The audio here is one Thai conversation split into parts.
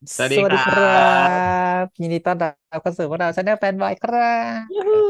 สวัสดีครัสวัสดีครับบยินดีต้อนรับเข้าสู่พวกเราชาแนลแฟนบอยครับยูฮู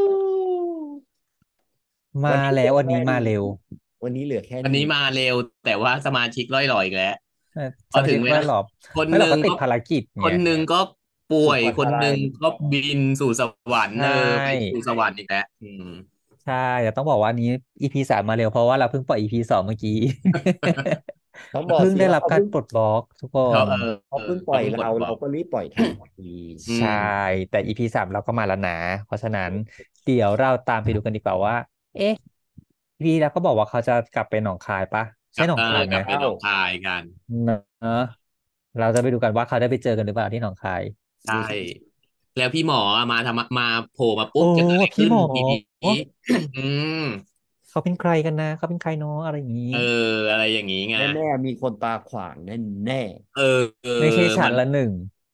มาวันนี้เหลืแล้ววันนี้อแค่นี้มาเร็ววันนี้เหลือแค่วันนี้นี้มาเร็วแต่ว่าสมาชิกล่อยหลออีกแล้วเออพอสมาชิกถึงเวลาร้อยหลอบคนเฮ้ยเราก็ติดหนึ่งก็ภารกิจคนเนี่ยหนึ่งก็ป่วยสุโขคนหนึ่งทัยก็บินสู่สวรรใชค์ไปสู่สวรรค์อีกแล้วใช่แต่ต้องบอกว่านี้ EP 3มาเร็วเพราะว่าเราเพิ่งปล่อย EP 2เมื่อกี้ต้องบอกเพิ่งสิว่าเขาเพิ่งได้รับการปลดล็อกทุกคนเขาเพิ่งปล่เขาเพิ่งกอยเราดบอกเราก็รีบปล่อยทันทีใช่อืมแต่ EP 3เราก็มาแล้วนะเพราะฉะนั้นเดี๋ยวเราตามไปดูกันดีกว่าว่าเอ๊ะพี่แล้วก็บอกว่าเขาจะกลับไปหนองคายปะใช่หนองคายไหมกลับไปหนองคายกันเนอะเราจะไปดูกันว่าเขาได้ไปเจอกันหรือเปล่าที่หนองคายใช่ดูสิแล้วพี่หมอมาทำมาโผล่มาโอ้ปุ๊บจะเกิดอะไรขึ้นพี่หมอทีนี้อืมเขาเป็นใครกันนะเขาเป็นใครเนาะอะไรอย่างนี้เอออะไรอย่างนี้ไงแน่ๆมีคนตาขวางแน่เออเออไม่ใช่ฉัมันนละหนึ่ง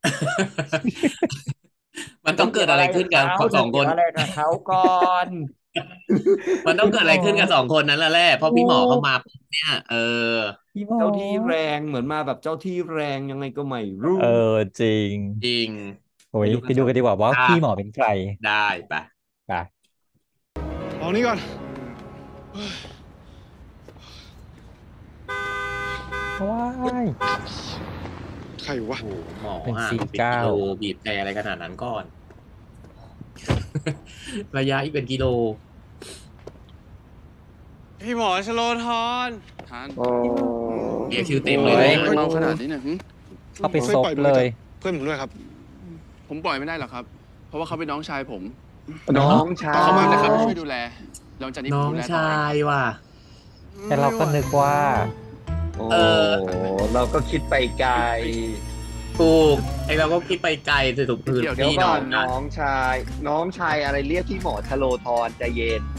มันต้องเกิดๆจะเกี่ยวอะไรอะไรขึ้นกับกับเขาสองคนจะเกี่ยวอะไรกับเขาก่อนมันต้องเกิดพี่หมออะไรขึ้นกับสองคนนั้นแล้วแหละเพราะโอ้พี่หมอเข้ามาปุ๊บเนี่ยพี่หมอเจ้าที่แรงเหมือนมาแบบเจ้าที่แรงยังไงก็ไม่รู้เออจริงจริงโอ้ไปยไปดูดูกันสองกันดีกว่าว่าภาพพี่หมอเป็นใครได้ปะไปเอานี้ก่อนว้ายใครวะโอ้โหหมอเป็นห่างเป็นกิ 49 โลบีบแต่อะไรขนาดนั้นก่อนระยะอีกเป็นกิโลพี่หมอชโลธรทานโอ้เรียกชื่อเต็มเลยเฮ้ยนะเมาขนาดนี้เนี่ยเข้าไปซบช่วยปล่อยมืเลยอจากเพื่อนผมด้วยครับ ผมปล่อยไม่ได้หรอกครับ เพราะว่าเขาเป็นน้องชายผมน้องชาต้องเขามากนะครับยที่ช่วยดูแลหลังจากนี้ผน้องมดูแลต่อชาเองครับยว่ะแต่เราก็นึกว่าโอ้เออเราก็คิดไปไกลถูกไอเราก็คิดไปไกลแต่ถูกคือเดี๋ยวเดี๋ยวพี่ก่อนน้องกันน้องชายอะไรเรียกพี่หมอชโลธรใจเย็น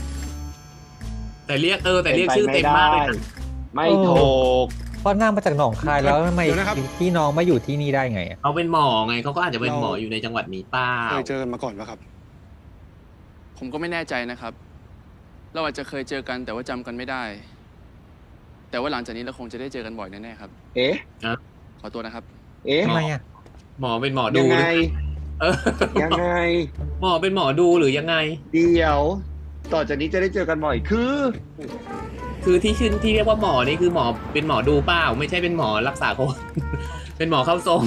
แต่เรียกเป็นไปชื่อเต็มไม่ได้มากเลยนะไม่เออถูกเพราะนั่งมาจากหนองคายแล้วทำไมเดี๋ยวนะครับพี่น้องมาอยู่ที่นี่ได้ไงอะเขาเป็นหมอไงเขาก็อาจจะเป็นเราหมออยู่ในจังหวัดนี้เปล่าเคยเจอกันมาก่อนปะครับ ผมก็ไม่แน่ใจนะครับ เราอาจจะเคยเจอกันแต่ว่าจำกันไม่ได้ แต่ว่าหลังจากนี้เราคงจะได้เจอกันบ่อยแน่ๆครับเอ๊ะขอตัวนะครับเอ๊ะทำไมอ่ะหมอเป็นหมอดูยังไงหรือเออยังไงหมอเป็นหมอดูหรือยังไงเดี๋ยวต่อจากนี้จะได้เจอกันบ่อยคือที่ชื่อที่เรียกว่าหมอนี่คือหมอเป็นหมอดูเปล่าไม่ใช่เป็นหมอรักษาคน เป็นหมอเข้าทรง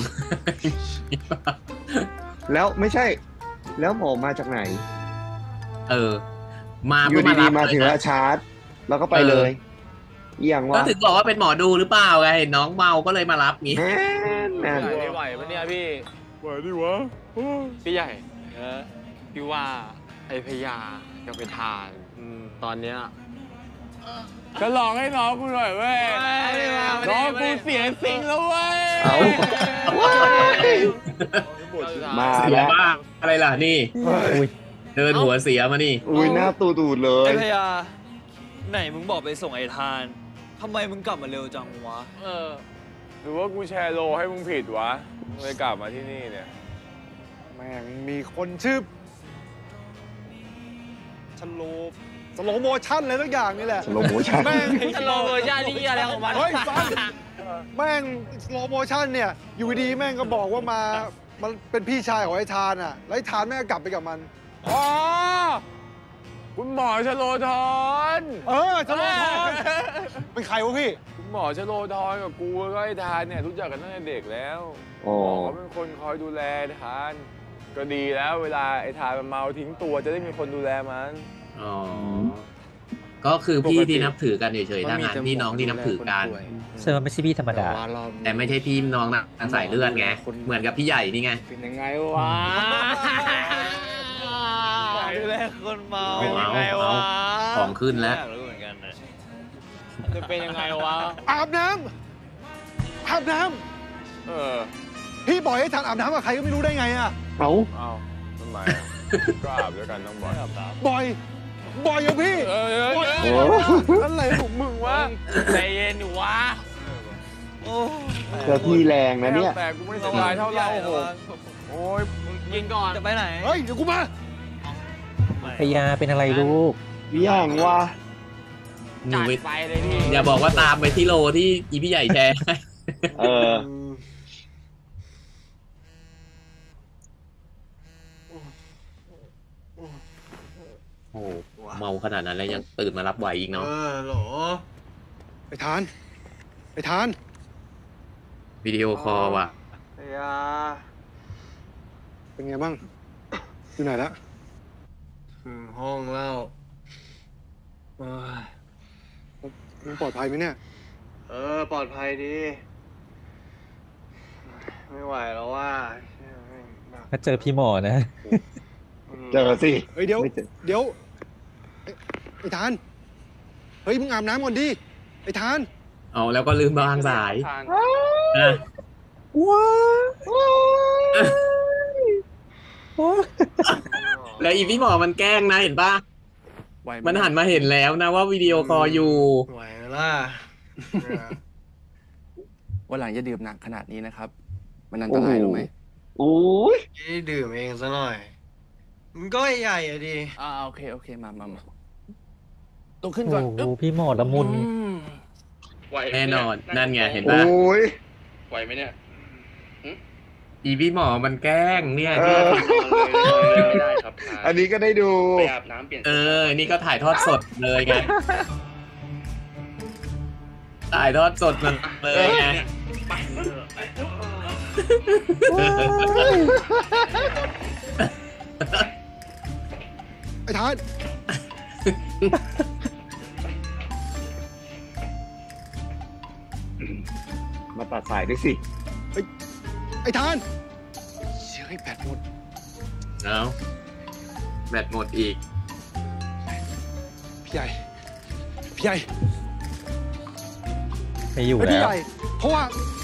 แล้วไม่ใช่แล้วหมอมาจากไหนเออมาอยู่เพื่อมารับดีๆมาเลยนะถึงแล้วชาร์จแล้วก็ไปเลยเอี่ยงก็วะถึงบอกว่าเป็นหมอดูหรือเปล่าไงเห็นน้องเมาก็เลยมารับงี้แน่นไม่ไหวปะเนี่ยพี่ไหวดิวะพี่ใหญ่พี่ว่าไอ้พญาจะไปทานตอนเนี้ยก็ลองให้น้องกูหน่อยเว้ยน้องกูเสียสิงแล้วเว้ยเอาว้ายมาเสียแล้วบ้างอะไรล่ะนี่อุ้ยเดินหัวเสียมานี่อุ้ยหน้าตูดๆเลยไอ้พญาไหนมึงบอกไปส่งไอ้ทานทำไมมึงกลับมาเร็วจังวะหรือว่ากูแชร์โลให้มึงผิดวะเลยกลับมาที่นี่เนี่ยแม่งมีคนชื่อชโลสโลโมชั่นอะไรสักอย่างนี่แหละสโลโมชั่นแม่งสโลเวอร์ชันนี่อะไรของมันเฮ้ยฟังแม่งสโลโมชั่นเนี่ยอยู่ดีๆแม่งก็บอกว่ามันเป็นพี่ชายของไอ้ทานอ่ะแล้วไอ้ทานแม่งก็กลับไปกับมันอ๋อ คุณหมอชโลธรชโลธรเป็นใครวะพี่คุณหมอชโลธรกับกูแล้วก็ไอ้ทานเนี่ยรู้จักกันตั้งแต่เด็กแล้วหอ๋อมอเขาเป็นคนคอยดูแลทาน ก็ดีแล้วเวลาไอ้ทานมันเมาทิ้งตัวจะได้มีคนดูแลมันอ๋อ ก็คือพี่ที่นับถือกันเฉยๆถ้างานพี่น้องที่นับถือกันเซอร์ไม่ใช่พี่ธรรมดาแต่ไม่ใช่พี่น้องทางสายเลือดไง เหมือนกับพี่ใหญ่นี่ไงเป็นยังไงวะดูแลคนเมาเอาเป็นยังไงวะของขึ้นแล้วอยากรู้เหมือนกันนะจะเป็นยังไงวะอาบน้ำอาบน้เออำพี่ปล่อยให้ทานอาบน้ำกับใครก็ไม่รู้ได้ไงอ่ะเอาเอ้าทำไมอะก็อาบด้วยกันต้องบ่อยบ่อยอะพี่ บ่อยโอ้อะไรของมึงวะใจเย็นอยู่วะโอ้เจอพี่แรงนะเนี่ยแต่กูไม่สบายเท่าเหล้าหกโอ้ยกินก่อนจะไปไหนเฮ้ยเดี๋ยวกูมาพยาเป็นอะไรลูกอย่างวะหนูจัดไปไปเลยพี่อย่าบอกว่าตามไปที่โลที่อีพี่ใหญ่แชร์เออโอ้โหเมาขนาดนั้นแล้วยังตื่นมารับไหวอีกเนาะโหลไอ้ทานไอ้ทานวิดีโอคอลว่ะไอ้ยาเป็นไงบ้าง อยู่ไหนละถึงห้องแล้วมึงปลอดภัยไหมเนี่ย ปลอดภัยดี ไม่ไหวแล้วว่าถ้าเจอพี่หมอนะเจอสิเฮ้ยเดี๋ยวไม่เจอเดี๋ยว ไอ้ทาน เฮ้ยมึงอาบน้ำก่อนดิ ไอ้ทานเอาแล้วก็ลืมวางสายนะว้าวแล้วอีพี่หมอมันแกล้งนะเห็นปะไหวไหมันหันมาเห็นแล้วนะว่าวิดีโอคอลอยู่ไหวล่ะวันหลังอย่าดื่มหนักขนาดนี้นะครับ มันอันตรายรู้ไหมโอ้ยนี่ดื่มเองซะหน่อย มันก็ใหญ่อะดิโอเคโอเคมาตัวขึ้นโอ้ก่อนโหพี่หมอละมุนแน่นอนนั่นไงเห็นโอ้ปะยไหวไหมเนี่ยอีพี่หมอมันแกล้งเนี่ยเออไม่ได้ครับอันนี้ก็ได้ดูไปอาบน้ำเปลี่ยนนี่ก็ถ่ายทอดสดเลยไง ถ่ายทอดสดมันเลยไงไอ้ทานมาตัดสายด้วยสิไอ้ทานเฮ้ยแบตหมดเอาแบตหมดอีกพี่ใหญ่ พี่ใหญ่ไม่อยู่ไอ้พี่แล้ใหวญ่ เพราะว่า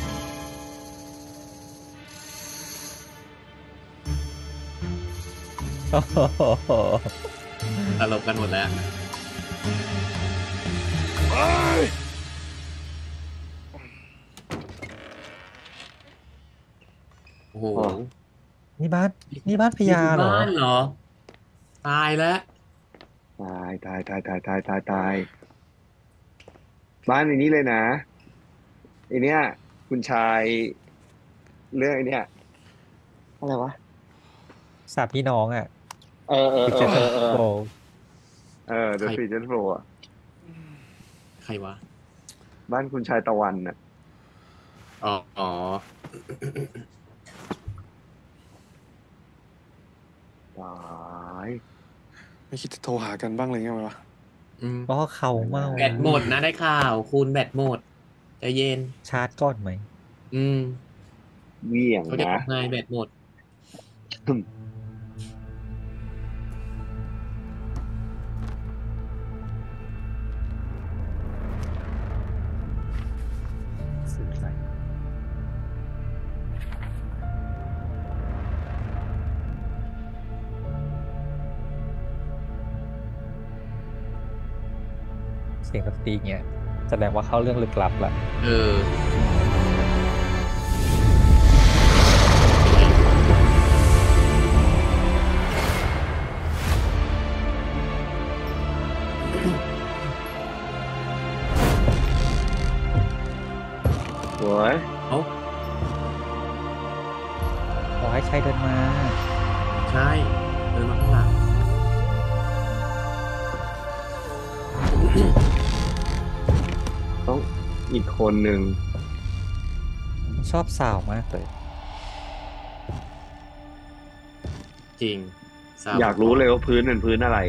โอ้โหตลบกันหมดแล้ว โอ้โหนี่บ้านพญาเหรอบ้านเหรอ ตายแล้วตาย บ้านในนี้เลยนะไอเนี้ยคุณชาย เรื่องไอเนี้ยอะไรวะสามพี่น้องอ่ะเออพิเศษโอ้ The Season 4 อ่ะใครวะบ้านคุณชายตะวันน่ะอ๋อตายไม่คิดจะโทรหากันบ้างเลยไงวะก็เขาเมาแบตหมดนะได้ข่าว คุณแบตหมดใจเย็นชาร์จก่อนไหมเวี่ยงเขาจะนะทำไงแบตหมดสื่ออะไรเสียงดนตรีเงี้ยแสดงว่าเข้าเรื่องลึกลับละเออสวยขอให้ใครเดินมาใช่เดินมาข้างหลังต้องอีกคนหนึ่งชอบสาวมากเลยจริงสาวอยากรู้เลยว่าพื้นเป็นพื้นอะไร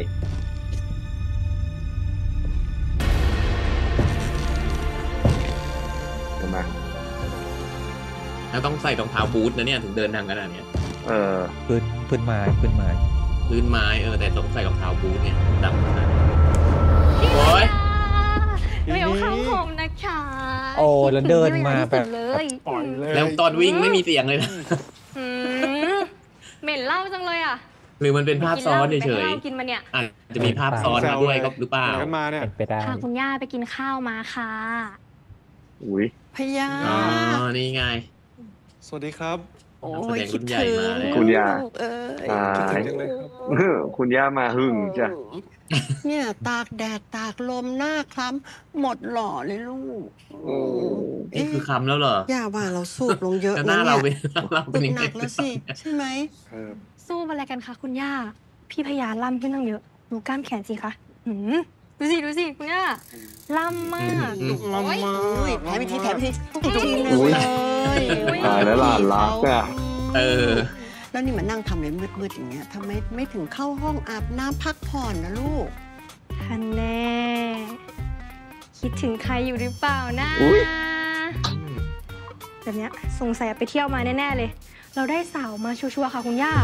ใช่ไหมแล้วต้องใส่รองเท้าบูทนะเนี่ยถึงเดินทางขนาดเนี้ยพื้นไม้พื้นไม้แต่ต้องใส่รองเท้าบูทเนี่ยดำขนาดนั้นโอ้ยเร็วเข้าโฮมนะคะโอ้แล้วเดินมาแบบเลยปล่อยเลยแล้วตอนวิ่งไม่มีเสียงเลยนะอืมเหม็นเหล้าจังเลยอ่ะหรือมันเป็นภาพซ้อนเฉไปกินยเหล้ากินมาเนี่ยๆอาจจะมีภาพซ้อนมาด้วยก็หรือเปล่าไหนกันมาเนี่ยเป็นไปได้พาคุณย่าไปกินข้าวมาค่ะอุ้ยพยาอ๋อ นี่ไงสวัสดีครับโอ้นักแสยดงคิรุ่ดนใหญ่ถึงมาแล้วคุณย่าลูกเอ้ยตายคิดถึงจังเลยครับคุณย่ามาหึงจ้ะเนี่ยตากแดดตากลมหน้าคล้ำหมดหล่อเลยลูกโอ้นี่คือคำแล้วเหรออย่าว่าเราสูบลงเยอะแล้วหนะน้าเนี่เรายเป็นเราปึเป็นกยังหไงนักแล้วสิใช่ไหมสู้อะไรกันคะคุณย่า พี่พยาล่ำขึ้นตั้งเยอะดูกล้ามแขนสิคะดูสิคุณย่าล่ำมากลำมาแถมอีกทีอีกทีหนึงอุ๊ยเลยตายแล้วหลานรักอ่ะเออแล้วนี่มานั่งทำอะไรมืดๆอย่างเงี้ยทำไมไม่ถึงเข้าห้องอาบน้ำพักผ่อนนะลูกฮันแน่ คิดถึงใครอยู่หรือเปล่านะอุ๊ยแบบเนี้ยสงสัยไปเที่ยวมาแน่ๆเลย เราได้สาวมาชัวร์ๆค่ะคุณย่า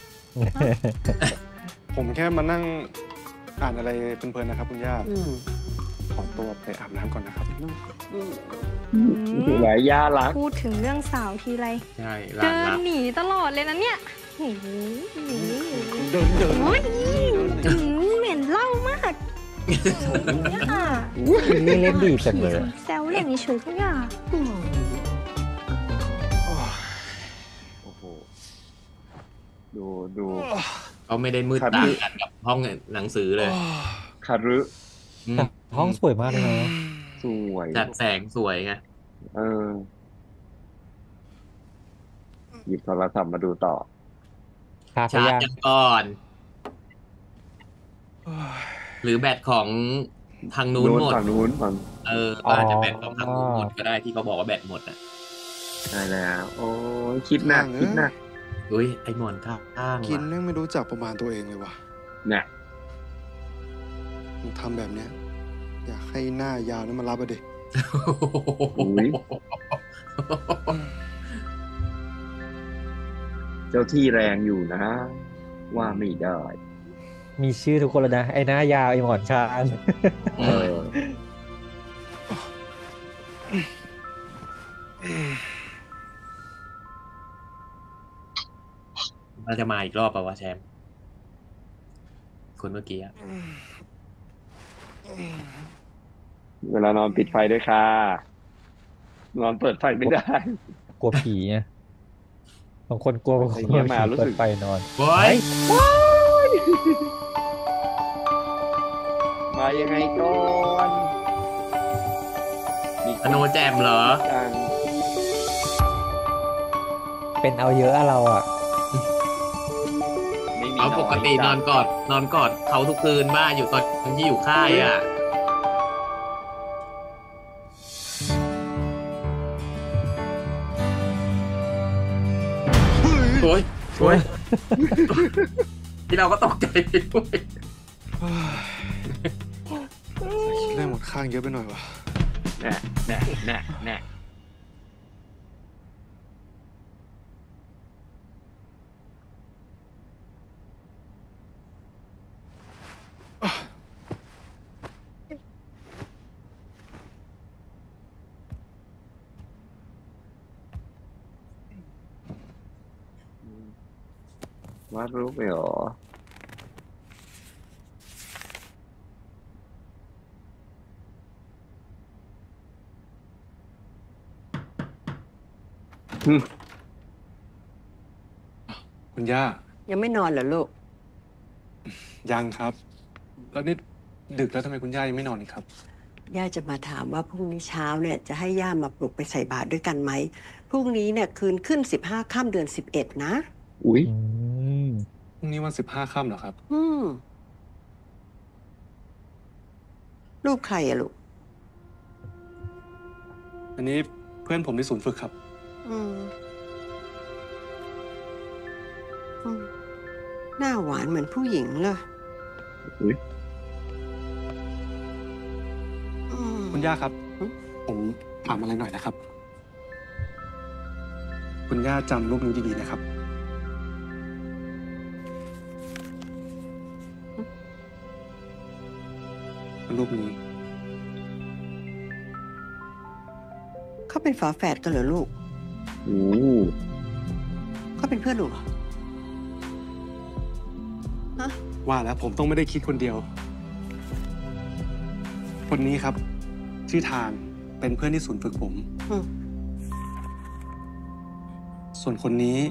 ผมแค่มานั่งอ่านอะไรเพลินๆนะครับคุณย่าอืมขอตัวไปอาบน้ำก่อนนะครับหลายย่ารักพูดถึงเรื่องสาวทีไรใช่หลาเดินนรักหนีตลอดเลยนะเนี่ยโอ้โหเดินโอ้ยเหม็นเหล้ามากย่านี่เล่นดีจังเลยแซวเล่นเฉยๆคุณย่าโอ้โห ดูเขาไม่ได้มืดครับต่างกันกับห้องหนังสือเลยคารุอืมแต่ห้องสวยมากเลยนะสวยจัดแสงสวยไงเออ หยิบโทรศัพท์มาดูต่อครับชาร์จย่ายังก่อน หรือแบตของทางนู้นหมดฝั่งนู้นฝั่งก็อาจจะแบตของทางนู้นหมดก็ได้ที่เขาบอกว่าแบตหมดอ่ะใช่แล้ว โอ้ยคิดหนักคิดหนักอุ้ยไอหมอนข้างๆกินว่ะแม่งไม่รู้จักประมาณตัวเองเลยว่ะเนี่ยมึงทำแบบเนี้ย อยากให้หน้ายาวนั้นมารับอะดิอุ๊ย เจ้าที่แรงอยู่นะ ว่าไม่ได้มีชื่อทุกคนแล้วนะ ไอ้หน้ายาว ไอ้หมอนคางเออมันจะมาอีกรอบป่าวะแชมป์คนเมื่อกี้อะเวลานอนปิดไฟด้วยค่ะ นอนเปิดไฟไม่ได้กลัวผีไงบางคนกลัวบางคนอย่างเงี้ยมารู้เปิสึดกไฟนอนโอ้ยมายังไงก่อนมีอโนแจมเหรอจังเป็นเอาเยอะอะเราอ่ะไม่มีเอาปกตินอนกอดเขาทุกคืนบ้านอยู่ตอนที่อยู่ค่ายอ่ะ โอ้ยโอ้ย ที่เราก็ตกใจไปด้วยคิดเรื่องหมดข้างเยอะไปหน่อยว่ะแน่แน่แน่แน่ วาดรูปไปเหรอคุณย่ายังไม่นอนเหรอลูกยังครับ แล้วนี่ดึกแล้วทำไมคุณย่ายังไม่นอนอีกครับย่าจะมาถามว่าพรุ่งนี้เช้าเนี่ยจะให้ย่ามาปลุกไปใส่บาตรด้วยกันไหมพรุ่งนี้เนี่ยคืนขึ้น15 ค่ำเดือน11นะอุ๊ยอืมพรุ่งนี้วัน15 ค่ำเหรอครับรูปใครอะลูกอันนี้เพื่อนผมที่ศูนย์ฝึกครับอืมหน้าหวานเหมือนผู้หญิงเลยอุ๊ยคุณย่าครับ ผมถามอะไรหน่อยนะครับ คุณย่าจำรูปนี้ดีๆนะครับรูปนี้เขาเป็นฝาแฝดกันเหรอลูกโอ้เขาเป็นเพื่อนหนูเหรอว่าแล้วผมต้องไม่ได้คิดคนเดียว คนนี้ครับ ชื่อทานเป็นเพื่อนที่ศูนย์ฝึกผมอืมส่วนคนนี้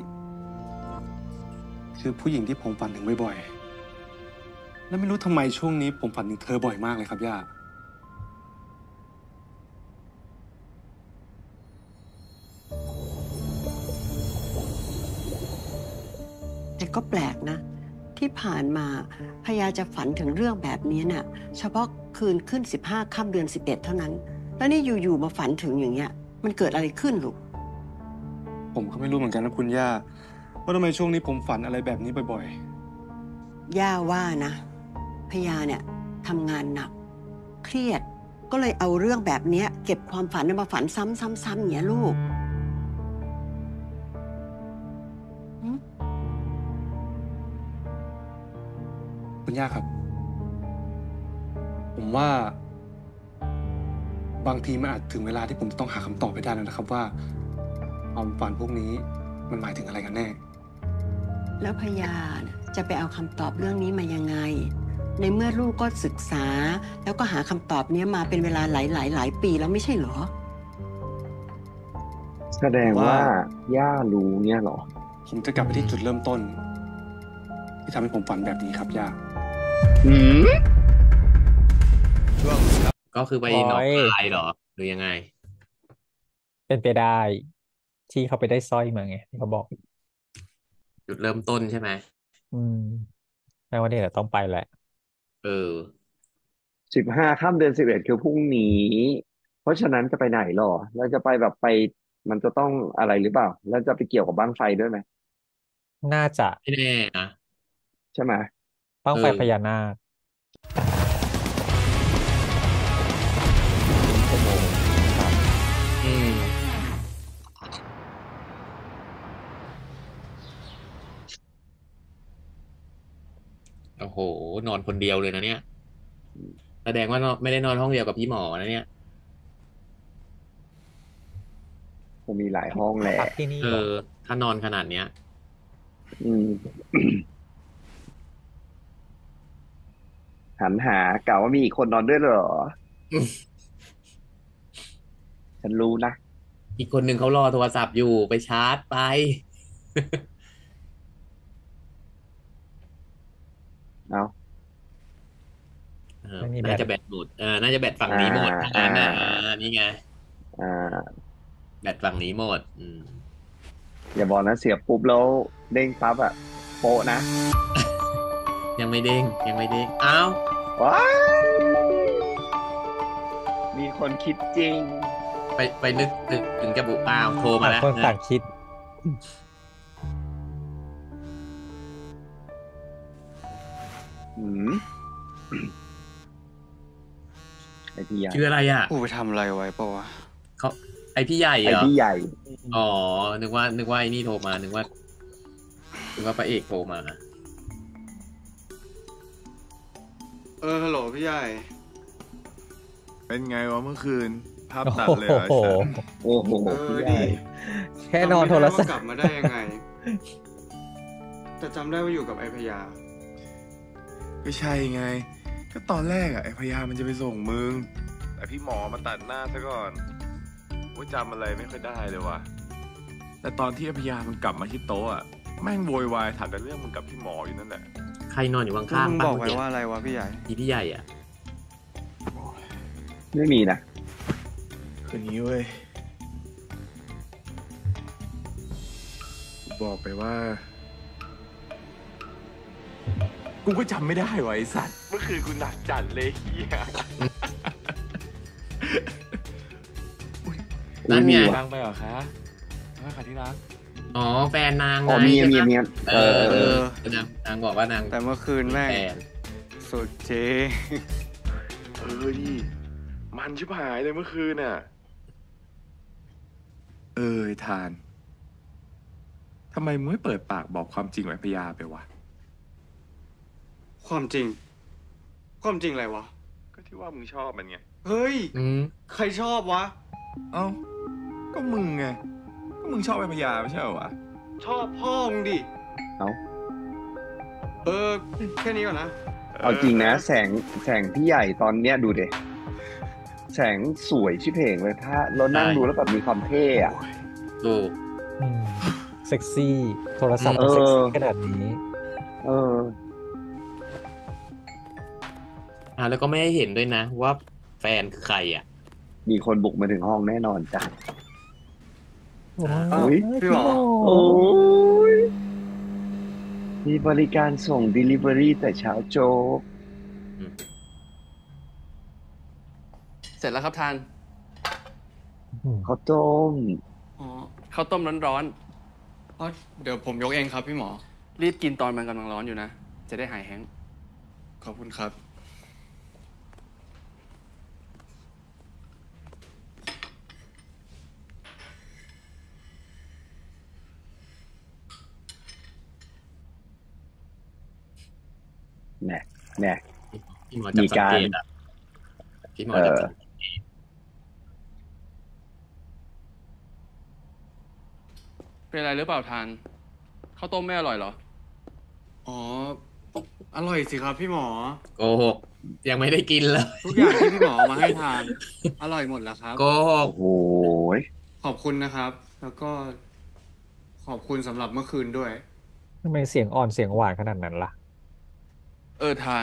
คือผู้หญิงที่ผมฝันถึงบ่อยๆ และไม่รู้ทำไมช่วงนี้ผมฝันถึงเธอบ่อยมากเลยครับย่าแต่ก็แปลกนะที่ผ่านมาพยาจะฝันถึงเรื่องแบบนี้น่ะเฉพาะคืนขึ้น15 ค่ำเดือน 11เท่านั้น แล้วนี่อยู่ๆมาฝันถึงอย่างเงี้ยมันเกิดอะไรขึ้นลูกผมก็ไม่รู้เหมือนกันนะคุณย่าว่าทำไมช่วงนี้ผมฝันอะไรแบบนี้บ่อยย่าว่านะพยาเนี่ยทำงานหนัก เครียดก็เลยเอาเรื่องแบบเนี้ยเก็บความฝันมาฝันซ้ำๆๆอย่างเงี้ยลูกๆ คุณย่าครับ ผมว่า บางทีมันอาจถึงเวลาที่ผมจะต้องหาคำตอบไปได้แล้วนะครับว่าความฝันพวกนี้มันหมายถึงอะไรกันแน่แล้วพยาน่ะจะไปเอาคำตอบเรื่องนี้มายังไง ในเมื่อลูกก็ศึกษา แล้วก็หาคำตอบเนี้ยมาเป็นเวลาหลายปีแล้วไม่ใช่เหรอแสดงว่าย่ารู้เนี่ยเหรอผมจะกลับไปที่จุดเริ่มต้น ที่ทำให้ผมฝันแบบนี้ครับย่าหืมก็คือไปหนองคายเหรอ หรือยังไงเป็นไปได้ ที่เขาไปได้สร้อยมาไงที่เขาบอกจุดเริ่มต้นใช่ไหมอืมแปลว่าเนี่ยต้องไปแหละเออ 15 ค่ำเดือน 11คือพรุ่งนี้ เพราะฉะนั้นจะไปไหนหรอแล้วจะไปแบบไป มันจะต้องอะไรหรือเปล่า แล้วจะไปเกี่ยวกับบั้งไฟด้วยไหมน่าจะไม่แน่นะใช่ไหมบ้างไฟพญานาคอืม โอ้โห นอนคนเดียวเลยนะเนี่ย แสดงว่านอนไม่ได้นอนห้องเดียวกับพี่หมอนะเนี่ยคงมีหลายห้องแหละพักที่นี่เอเหรออ ถ้านอนขนาดเนี้ยอืม หันหากล่าวว่ามีอีกคนนอนด้วยเหรอ ฉันรู้นะอีกคนหนึ่งเขารอโทรศัพท์อยู่ไปชาร์จไปเอาเออไม่มีแบน่าตจะแบตหมดน่าจะแบตฝั่งนี้หมดถ้างั้นนี่ไงอ่าแบตฝั่งนี้หมดอย่าบอกนะเสียบปุ๊บแล้วเด้งปั๊บอะโปะนะยังไม่เด้ง ยังไม่เด้ง อ้าวว้ายมีคนคิดจริงไปนึกถึงจะบุกอ้าวโทรมาต่างแล้วคนต่างคิดอืม ไอพี่ใหญ่ชื่ออะไรอ่ะกูไปทำอะไรไว้ปะวะเขาไอพี่ใหญ่ไอเหรอพี่ใหญ่อ๋อ นึกว่าไอ้นี่โทรมา นึกว่าพระเอกโทรมาฮัลโหลพี่ใหญ่เป็นไงวะเมื่อคืน ภาพโอ้ตัดเลยโหเหรอไอ้สัสโอ้โหพี่ใหญ่แค่นอนโทรศัพท์กลับมาได้ยังไง แต่จำได้ว่าอยู่กับไอพยาก็ใช่ไง ก็ตอนแรกอะไอ้พยามันจะไปส่งมึง แต่พี่หมอมาตัดหน้าซะก่อนว่าจำอะไรไม่ค่อยได้เลยว่ะ แต่ตอนที่ไอ้พยามันกลับมาที่โต๊ะอะแม่งโวยวายถามแต่เรื่องมึงกับพี่หมออยู่นั่นแหละใครนอนอยู่ข้างมึงๆบอกเมื่ไว้กี้ว่าอะไรวะพี่ใหญ่อีพี่ใหญ่อ่ะไม่มีนะคืออย่างนี้เว้ยกูบอกไปว่า กูก็จำไม่ได้วะไอ้สัตว์ เมื่อคืนกูหนักจัดเลยเฮียนั่นไงฟังไปเหรอคะไม่ค่ะที่รักอ๋อ แฟนนางอ๋อไงมีใช่ไหมีเออ นางบอกว่านางแต่เมื่อคืนแม่งแฟนสุดเจดิมันชิบหายเลยเมื่อคืนน่ะ ไอ้ทาน ทำไมมึงไม่เปิดปากบอกความจริงกับไอ้พยาไปวะความจริง ความจริงอะไรวะก็ที่ว่ามึงชอบมันไงเฮ้ยอืมใครชอบวะเอ้า ก็มึงไง ก็มึงชอบไอ้พยาไม่ใช่เหรอวะชอบพ่อมึงดิเอ้าแค่นี้ก่อนนะเอาจริงนะ แสงพี่ใหญ่ตอนเนี้ยดูเดแสงสวยชิบเพงเลยถ้าเรานั่งดูแล้วแบบมีความเท่อะถูกอืมเซ็กซี่ โทรศัพท์เออเซ็กซี่ขนาดนี้เออแล้วก็ไม่ให้เห็นด้วยนะ ว่าแฟนคือใครอ่ะมีคนบุกมาถึงห้องแน่นอนจ้ะอ้าวอุ๊ยพี่หมอโอ้ยมีบริการส่ง Delivery แต่เช้าโจ๊กเสร็จแล้วครับทานข้าวต้มอ๋อข้าวต้มร้อนอ๋อเดี๋ยวผมยกเองครับพี่หมอๆรีบกินตอนมันกำลังร้อนอยู่นะ จะได้หายแห้งก์ขอบคุณครับแน่แน่พี่หมอจับสังเกตอ่ะพี่หมอจับสังเกตเป็นอะไรหรือเปล่าทานข้าวต้มไม่อร่อยเหรออ๋อ อร่อยสิครับพี่หมอโกหกยังไม่ได้กินเลยทุกอย่างที่พี่หมอเอามาให้ทาน อร่อยหมดแล้วครับโกหกโอ้โหขอบคุณนะครับ แล้วก็ ขอบคุณสำหรับเมื่อคืนด้วยทำไมเสียงอ่อนเสียงหวานขนาดนั้นล่ะทาน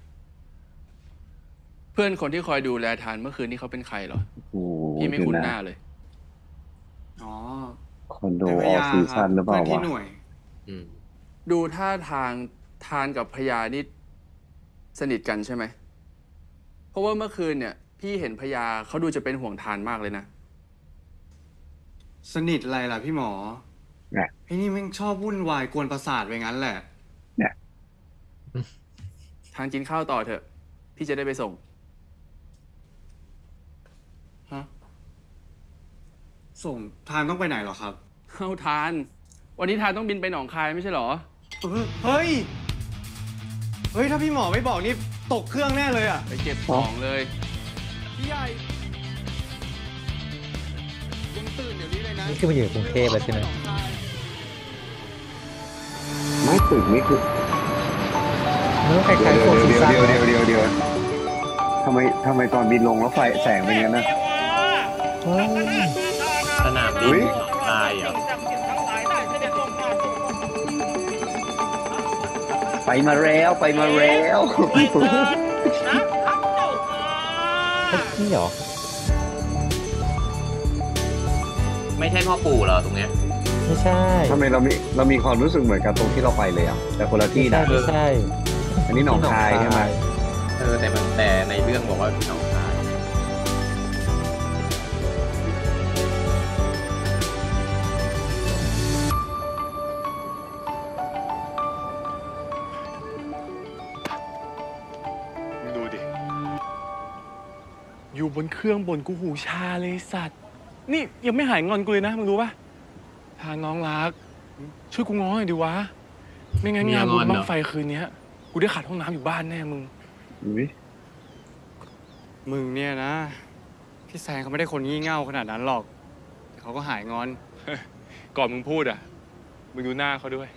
เพื่อนคนที่คอยดูแลทานเมื่อคืนนี้เขาเป็นใครเหรอโอ้โหพี่ไม่เดี๋ยวคุ้นนะหน้าเลยอ๋อคอนโดเป็นอพอฟยาซีครัซั่นหรือเปเพื่ล่าอนที่วะหน่วยอืมดูท่าทางทานกับพญานี่สนิทกันใช่ไหม เพราะว่าเมื่อคืนเนี่ย พี่เห็นพญาเขาดูจะเป็นห่วงทานมากเลยนะสนิทอะไรล่ะพี่หมอเนี่ยไอ้นี่แม่งชอบวุ่นวายกวนประสาทไปงั้นแหละเนี่ยทานกินข้าวต่อเถอะ พี่จะได้ไปส่งฮะ ส่งทานต้องไปไหนเหรอครับเข้าทาน วันนี้ทานต้องบินไปหนองคายไม่ใช่เหรอเฮ้ย เฮ้ย ถ้าพี่หมอไม่บอกนี่ตกเครื่องแน่เลยอ่ะไปเก็บของเลยพี่ใหญ่ ยังตื่นเดี๋ยวนี้เลยนะนี่คือมาอยู่กรุงเทพแล้วใช่ไหมไม่ตึกนี่คือเนื้อคล้ายๆโฟร์ซีเดี๋ยวซั่นเดี๋ยวทำไมตอนบินลงแล้วไฟแสงเป็นงั้นนะสนามบิอุ๊นยหนองคายเหรอไปมาแล้วไปมาแล้วนี่เหรอไม่ใช่พ่อปู่เหรอตรงเนี้ยไม่ใช่ทำไมเรามีความรู้สึกเหมือนกับตรงที่เราไปเลยอ่ะ แต่คนละที่นะไม่ใช่อันนี้หนองคายใช่ไหมแต่ในเรื่องบอกว่าหนองคายมึงดูดิ อยู่บนเครื่องบนกูหูชาเลยสัตว์ นี่ยังไม่หายงอนกูเลยนะ มึงรู้ปะทางน้องรัก ช่วยกูง้อหน่อยดิวะ ไม่งั้นงานบุญบั้งไฟคืนเนี้ย กูได้ขาดห้องน้ำอยู่บ้านแน่มึงอุ๊ยมึงเนี่ยนะ พี่แซงเขาไม่ได้คนงี่เง่าขนาดนั้นหรอกแต่เขาก็หายงอนก่อนมึงพูดอ่ะ มึงดูหน้าเขาด้วย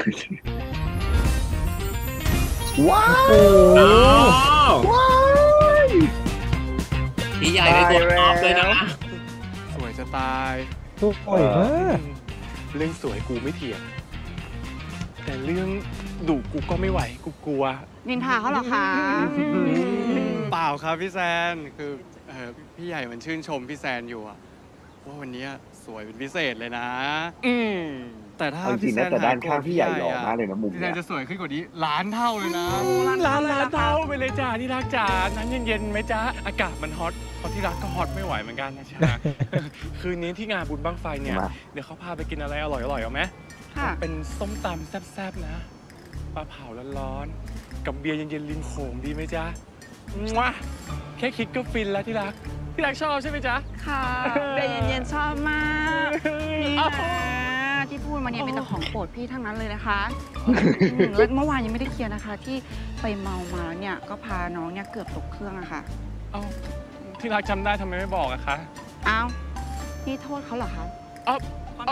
ว้าวอ้าวว้าวพี่ใหญ่ในตัวท็อปเลยนะสวยจะตายทุกคนมากเรื่องสวยกูไม่เถียง แต่เรื่องดุกูก็ไม่ไหว กูกลัวนินทาเขาเหรอคะเปล่าครับพี่แซน คือพี่ใหญ่มันชื่นชมพี่แซนอยู่อะว่าวันนี้สวยเป็นพิเศษเลยนะ แต่ถ้าเอาจริพี่งแซนะนแต่ด้านหยโกรข้างธพี่ใหญ่หล่อมากเลยนะมุมพี่แซเนี้นยจะสวยขึ้นกว่านี้ล้านเท่าเลยนะล้านเท่าไปเลยจ้าที่รักจ๋าน้ำเย็นๆไหมจ้าอากาศมันฮอตเพราะที่รักก็ฮอตไม่ไหวเหมือนกันนะจ๊ะ คืนนี้ที่งานบุญบั้งไฟเนี่ยมาเดี๋ยวเขาพาไปกินอะไรอร่อยๆเอาไหมค่ะเป็นส้มตำแซ่บๆนะปลาเผาร้อนๆกับเบียร์เย็นๆริมโขงดีไหมจ๊ะมั่วแค่คิดก็ฟินแล้วที่รักชอบใช่ไหมจ๊ะค่ะเบยเย็นๆชอบมากนี่นะที่พูดมาเนี่ยเป็นแต่ของโปรดพี่ทั้งนั้นเลยนะคะแล้วเมื่อวานยังไม่ได้เคลียร์นะคะ ที่ไปเมามาแล้วเนี่ยก็พาน้องเนี่ยเกือบตกเครื่องอะค่ะเอ้าที่รักจำได้ทำไมไม่บอกอะคะอ้าวนี่โทษเขาเหรอคะอ้าว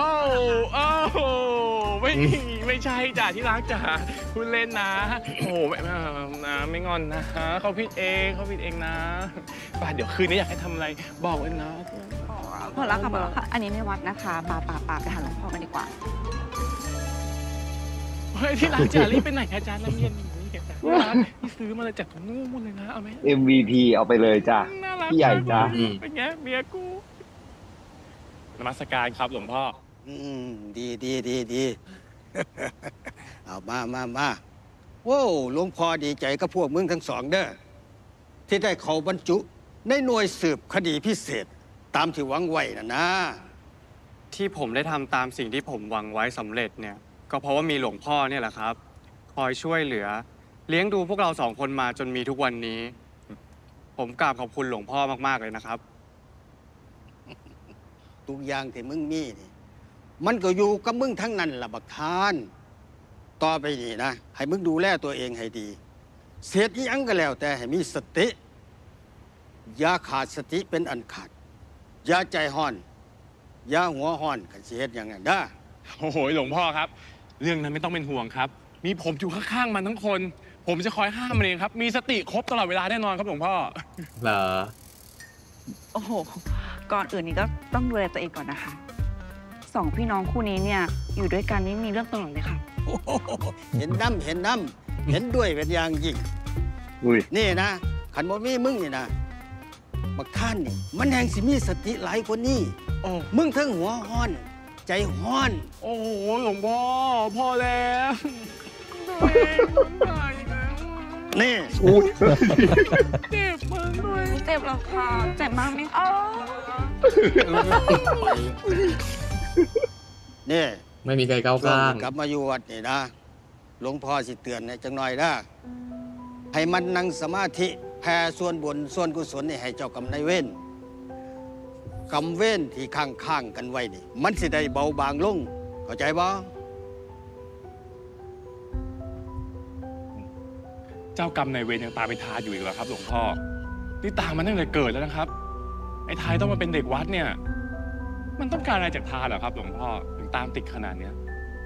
ไม่ใช่จ้ะที่รักจ้ะพูดเล่นนะโอ้ไม่งอนนะเขาผิดเองนะป่ะเดี๋ยวคืนนี้อยากให้ทำอะไรบอกไว้นะพอแล้วค่ะพอแล้วค่ะ อันนี้ในวัดนะคะป่าไปหาหลวงพ่อกันดีกว่าเฮ้ยที่รักจ๋ารีบไปไหนอาจารย์น้ำเย็นนี่จ๋าที่รักที่ซื้อมาเลยจากถุงนู่นเลยนะเอาไหม MVP เอาไปเลยจ้ะน่ารักพี่ใหญ่จ้ะเป็นไงเมียกูนมัสการครับหลวงพ่อดีเอามาโว้หลวงพ่อดีใจกับพวกมึงทั้งสองเด้อที่ได้เขาบรรจุในหน่วยสืบคดีพิเศษตามที่หวังไว้นะที่ผมได้ทำตามสิ่งที่ผมหวังไว้สำเร็จเนี่ย ก็เพราะว่ามีหลวงพ่อเนี่ยแหละครับ คอยช่วยเหลือ เลี้ยงดูพวกเราสองคนมาจนมีทุกวันนี้ ผมกราบขอบคุณหลวงพ่อมากๆเลยนะครับทุกอย่างที่มึงมีนี่มันก็อยู่กับมึงทั้งนั้นล่ะบักทานต่อไปนี่นะให้มึงดูแลตัวเองให้ดีเสียอีหยังก็แล้วแต่ให้มีสติอย่าขาดสติเป็นอันขาดอย่าใจห่อนอย่าหัวห่อนกันสิเฮ็ดอย่างนั้นเด้อโอ้โหหลวงพ่อครับ เรื่องนั้นไม่ต้องเป็นห่วงครับ มีผมอยู่ข้างๆมันทั้งคน ผมจะคอยห้ามมันเองครับ มีสติครบตลอดเวลาแน่นอนครับหลวงพ่อเหรอโอ้โห ก่อนอื่นนี่ก็ต้องดูแลตัวเองก่อนนะคะสองพี่น้องคู่นี้เนี่ยอยู่ด้วยกันนี่มีเรื่องตลอดเลยค่ะโอ้โหเห็นน้ำเห็นด้วยเป็นอย่างยิ่งอุ้ยนี่นะขันบ่มีมึงนี่นะบักท่านนี่มันแห่งสิมีสติหลายกว่านี้โอ้มึงทั้งหัวห้อน ใจห้อนโอ้โหหลวงพ่อพอแล้วนี่อุ้ยเจ็บมึงด้วยเจ็บแล้วค่ะเจ็บมากไหมคะนี่ไม่มีใครก้าวข้างกลับมาอยู่วัดนี่นะหลวงพ่อสิเตือนให้จังหน่อยนะให้มันนั่งสมาธิแผ่ส่วนบุญส่วนกุศลนี่ให้เจ้ากรรมนายเวรกรรมเวรที่ข้างๆกันไว้นี่มันสิได้เบาบางลงเข้าใจบ่เจ้ากรรมนายเวรยังตามไปทาอยู่อีกเหรอครับหลวงพ่อ นี่ตามมันตั้งแต่เกิดแล้วนะครับ ไอ้ทายต้องมาเป็นเด็กวัดเนี่ย มันต้องการอะไรจากทาเหรอครับหลวงพ่อ ถึงตามติดขนาดเนี้ย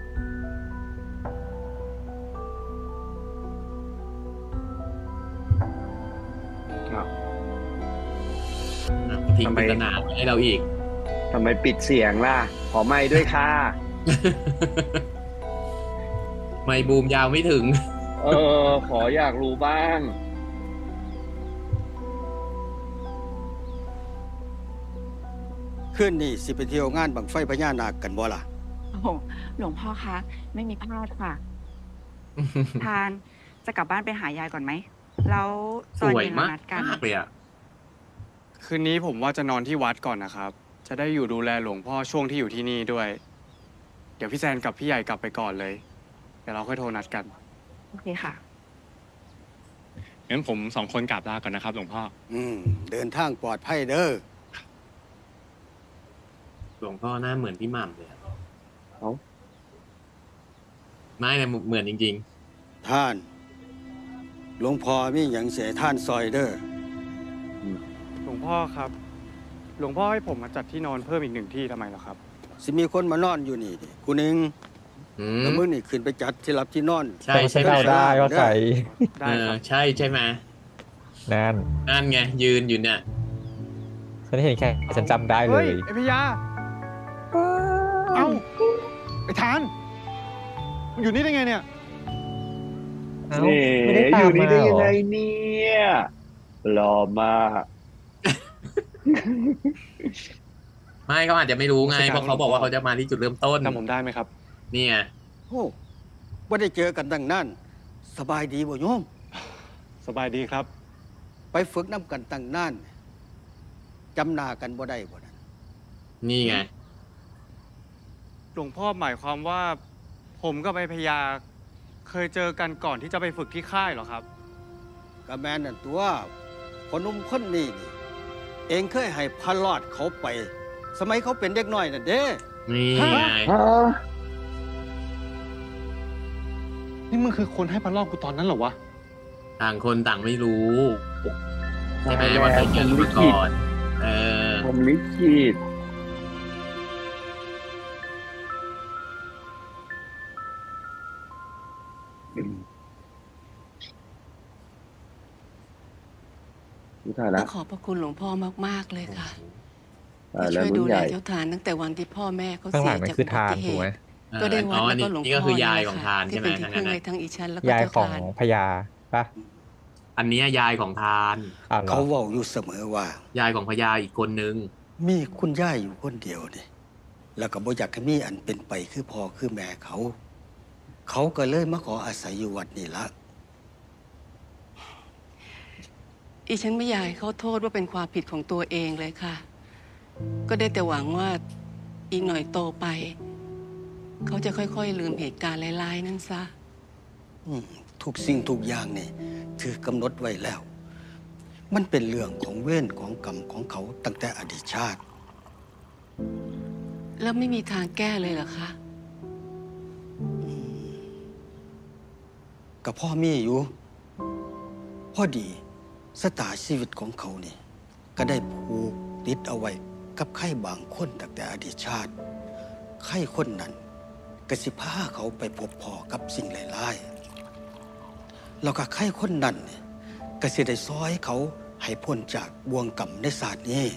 ทิ้งปริศนาไว้ให้เราอีกทำไมปิดเสียงล่ะ ขอไม่ด้วยค่ะไม่บูมยาวไม่ถึงขออยากรู้บ้างคืนนี้สิไปเที่ยวงานบังไฟพญานาคกันบ่ล่ะโอ้โหหลวงพ่อคะไม่มีพลาดค่ะ ทานจะกลับบ้านไปหายายก่อนไหมแล้วตสอนวยเย็นมาเรานัดกันกเลยอ่ะคืนนี้ผมว่าจะนอนที่วัดก่อนนะครับ จะได้อยู่ดูแลหลวงพ่อช่วงที่อยู่ที่นี่ด้วย เดี๋ยวพี่แซนกับพี่ใหญ่กลับไปก่อนเลย เดี๋ยวเราค่อยโทรนัดกันโอเคค่ะงั้นผมสองคนกลับลาก่อนนะครับหลวงพ่อเดินทางปลอดภัยเด้อหลวงพ่อหน้าเหมือนพี่หม่ำเลยอะเอ้าไม่เลยเหมือนจริงท่าน หลวงพ่อมีหยังเสียท่านซอยเด้อหลวงพ่อครับ หลวงพ่อให้ผมมาจัดที่นอนเพิ่มอีก1 ที่ทำไมเหรอครับสิมีคนมานอนอยู่นี่ดิกูนึงๆอืมแล้วมึงนี่ขึ้นไปจัดที่รับที่นอนใช่ใช่เราได้ว่าใครได้ครับใช่ใช่ไหมนั่นนั่นไงยืนอยู่เนี่ยฉันเห็นแค่ฉันจำได้เลเฮ้ยยไอพยา เอ้า ไอทานมึงอยู่นี่ได้ไงเนี่ยเอ้านี่ไม่ได้อตามยู่นี่มาได้เหรยังอไงเนี่ยหล่อมากไม่เขาอาจจะไม่รู้ไง เพราะเขาบอกว่าเขาจะมาที่จุดเริ่มต้นจำผมได้ไหมครับนี่ไงโอ้ว่าได้เจอกันตั้งนั้นสบายดีบ่โยมสบายดีครับไปฝึกน้ำกันตั้งนานจำหน้ากันบ่ได้บ่นั้นนี่ไงหลวงพ่อหมายความว่า ผมกับไอพยา เคยเจอกันก่อนที่จะไปฝึกที่ค่ายเหรอครับก็แม่นนั่นตัวพอหนุ่มคนนี้นี่เองเคยให้พลอดเขาไป สมัยเขาเป็นเด็กน้อยน่ะเด้นี่ไงนี่มึงคือคนให้พระรอบกูตอนนั้นเหรอวะต่างคนต่างไม่รู้ใช่ไหมว่าเคยเจอกันมาก่อนผมลิขิตนี่ถ่ายต้แล้อวงขอบพระคุณหลวงพ่อมากๆเลยค่ะถ่ายที่แล้วช่วยรุ่ดูนใหแลญ่เจ้าทานตั้งแต่วันที่พ่อแม่เขาข้างเสีหลัยงนั่นจากคืออุทาบันติเหถูกไหมตุก็ได้วัดแล้วก็หลวงนี่พ่ก็อคือยายนี่แหละของค่ะทานที่ใช่ไหมเป็นที่ทั้งพึ่นั้นงน่ะเลยทั้งอีฉันแล้วก็ยายเจ้าของทานพญาปะอันนี้ยายของทานอ้าวเหรอเขาเว้าอยู่เสมอว่ายายของพญาอีกคนนึงมีคุณย่าอยู่คนเดียวนี่แล้วก็บ่อยากให้มีอันเป็นไปคือพ่อคือแม่เขาเขาก็เลยมาขออาศัยอยู่วัดนี่ละอีฉันไม่อยากให้เขาโทษว่าเป็นความผิดของตัวเองเลยค่ะ ก็ได้แต่หวังว่าอีกหน่อยโตไป เขาจะค่อยๆลืมเหตุการณ์ร้ายๆนั่นซะทุกสิ่งทุกอย่างนี่ถือกำหนดไว้แล้ว มันเป็นเรื่องของเวรของกรรมของเขาตั้งแต่อดีตชาติแล้วไม่มีทางแก้เลยเหรอคะกับพ่อมีอยู่พอดีสตาชีวิตของเขานี่ก็ได้ผูกติดเอาไว้กับใครบางคนตั้งแต่อดีตชาติใครคนนั้นก็สิพาเขาไปพบพอกับสิ่งร้ายๆแล้วก็ใครคนนั้นเนี่ยก็สิได้ซอยเขาให้พ้นจากบ่วงกรรมในศาสตร์นี้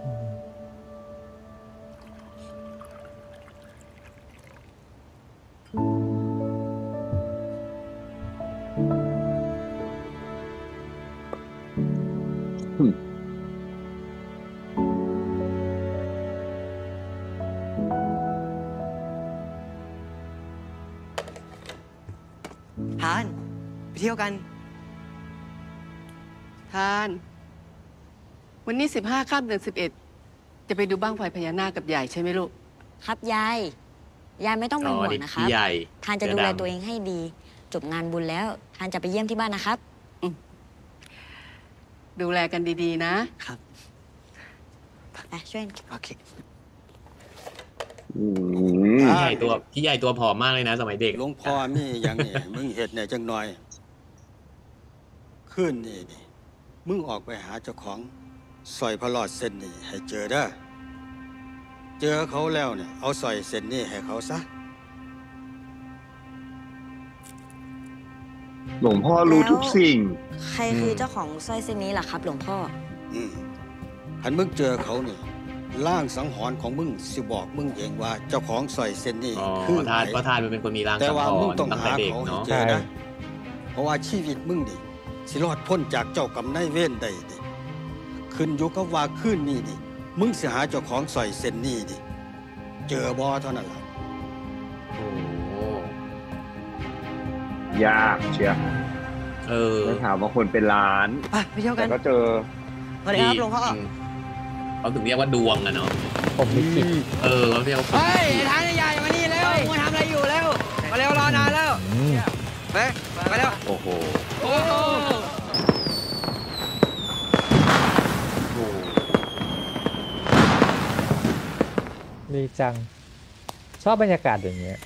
ทานไปเที่ยวกันทาน วันนี้15 ค่ำเดือน 11 จะไปดูบ้างไฟพญานาคกับใหญ่ใช่ไหมลูกครับยาย ยายไม่ต้องเป็นห่วงนะครับพี่ใหญ่ทานจะดูแลตัวเองให้ดี จบงานบุญแล้ว ทานจะไปเยี่ยมที่บ้านนะครับดูแลกันดีๆนะครับช่วยโอเคพี่ใหญ่ตัวผอมมากเลยนะ สมัยเด็กหลวงพ่อมีอย่างนี้ มึงเห็ดเนี่ยจังหน่อยขึ้นนี่มึงออกไปหาเจ้าของสร้อยพระหลอดเส้นนี้ให้เจอเด้อเจอเขาแล้วเนี่ยเอาสร้อยเส้นนี้ให้เขาซะหลวงพ่อรู้ทุกสิ่งใครคือเจ้าของสร้อยเส้นนี้ล่ะครับ หลวงพ่อคันมึงเจอเขานี่ร่างสังหรณ์ของมึงสิบอกมึงเองว่าเจ้าของสร้อยเส้นนี้คือทานเพราะทานมันเป็นคนมีร่างแต่สังว่าหมึงรณ์ต้องตั้งแต่หาเด็กเขาให้เนาะเจอนะเพราะว่าชีวิตมึงนี่สิรอดพ้นจากเจ้ากรรมนายเวรได้นี่ขึ้นอยู่กับว่าคืนนี้นี่มึงสิหาเจ้าของสร้อยเส้นนี้นี่เจอบ่เท่านั้นล่ะยากเชียวไม่ถามว่าคนเป็นล้านไปเที่ยวกันแต่ก็เจอสวัสดีครับหลวงพ่อเขาถึงเรียกว่าดวงอะเนาะผมลิขิตเขาเรียกว่าเฮ้ยทานใหญ่มานี่แล้วมึงทำอะไรอยู่แล้ว มาเร็วรอนานแล้วไปเร็วโอ้โหโอ้โหดีจัง ชอบบรรยากาศอย่างเงี้ย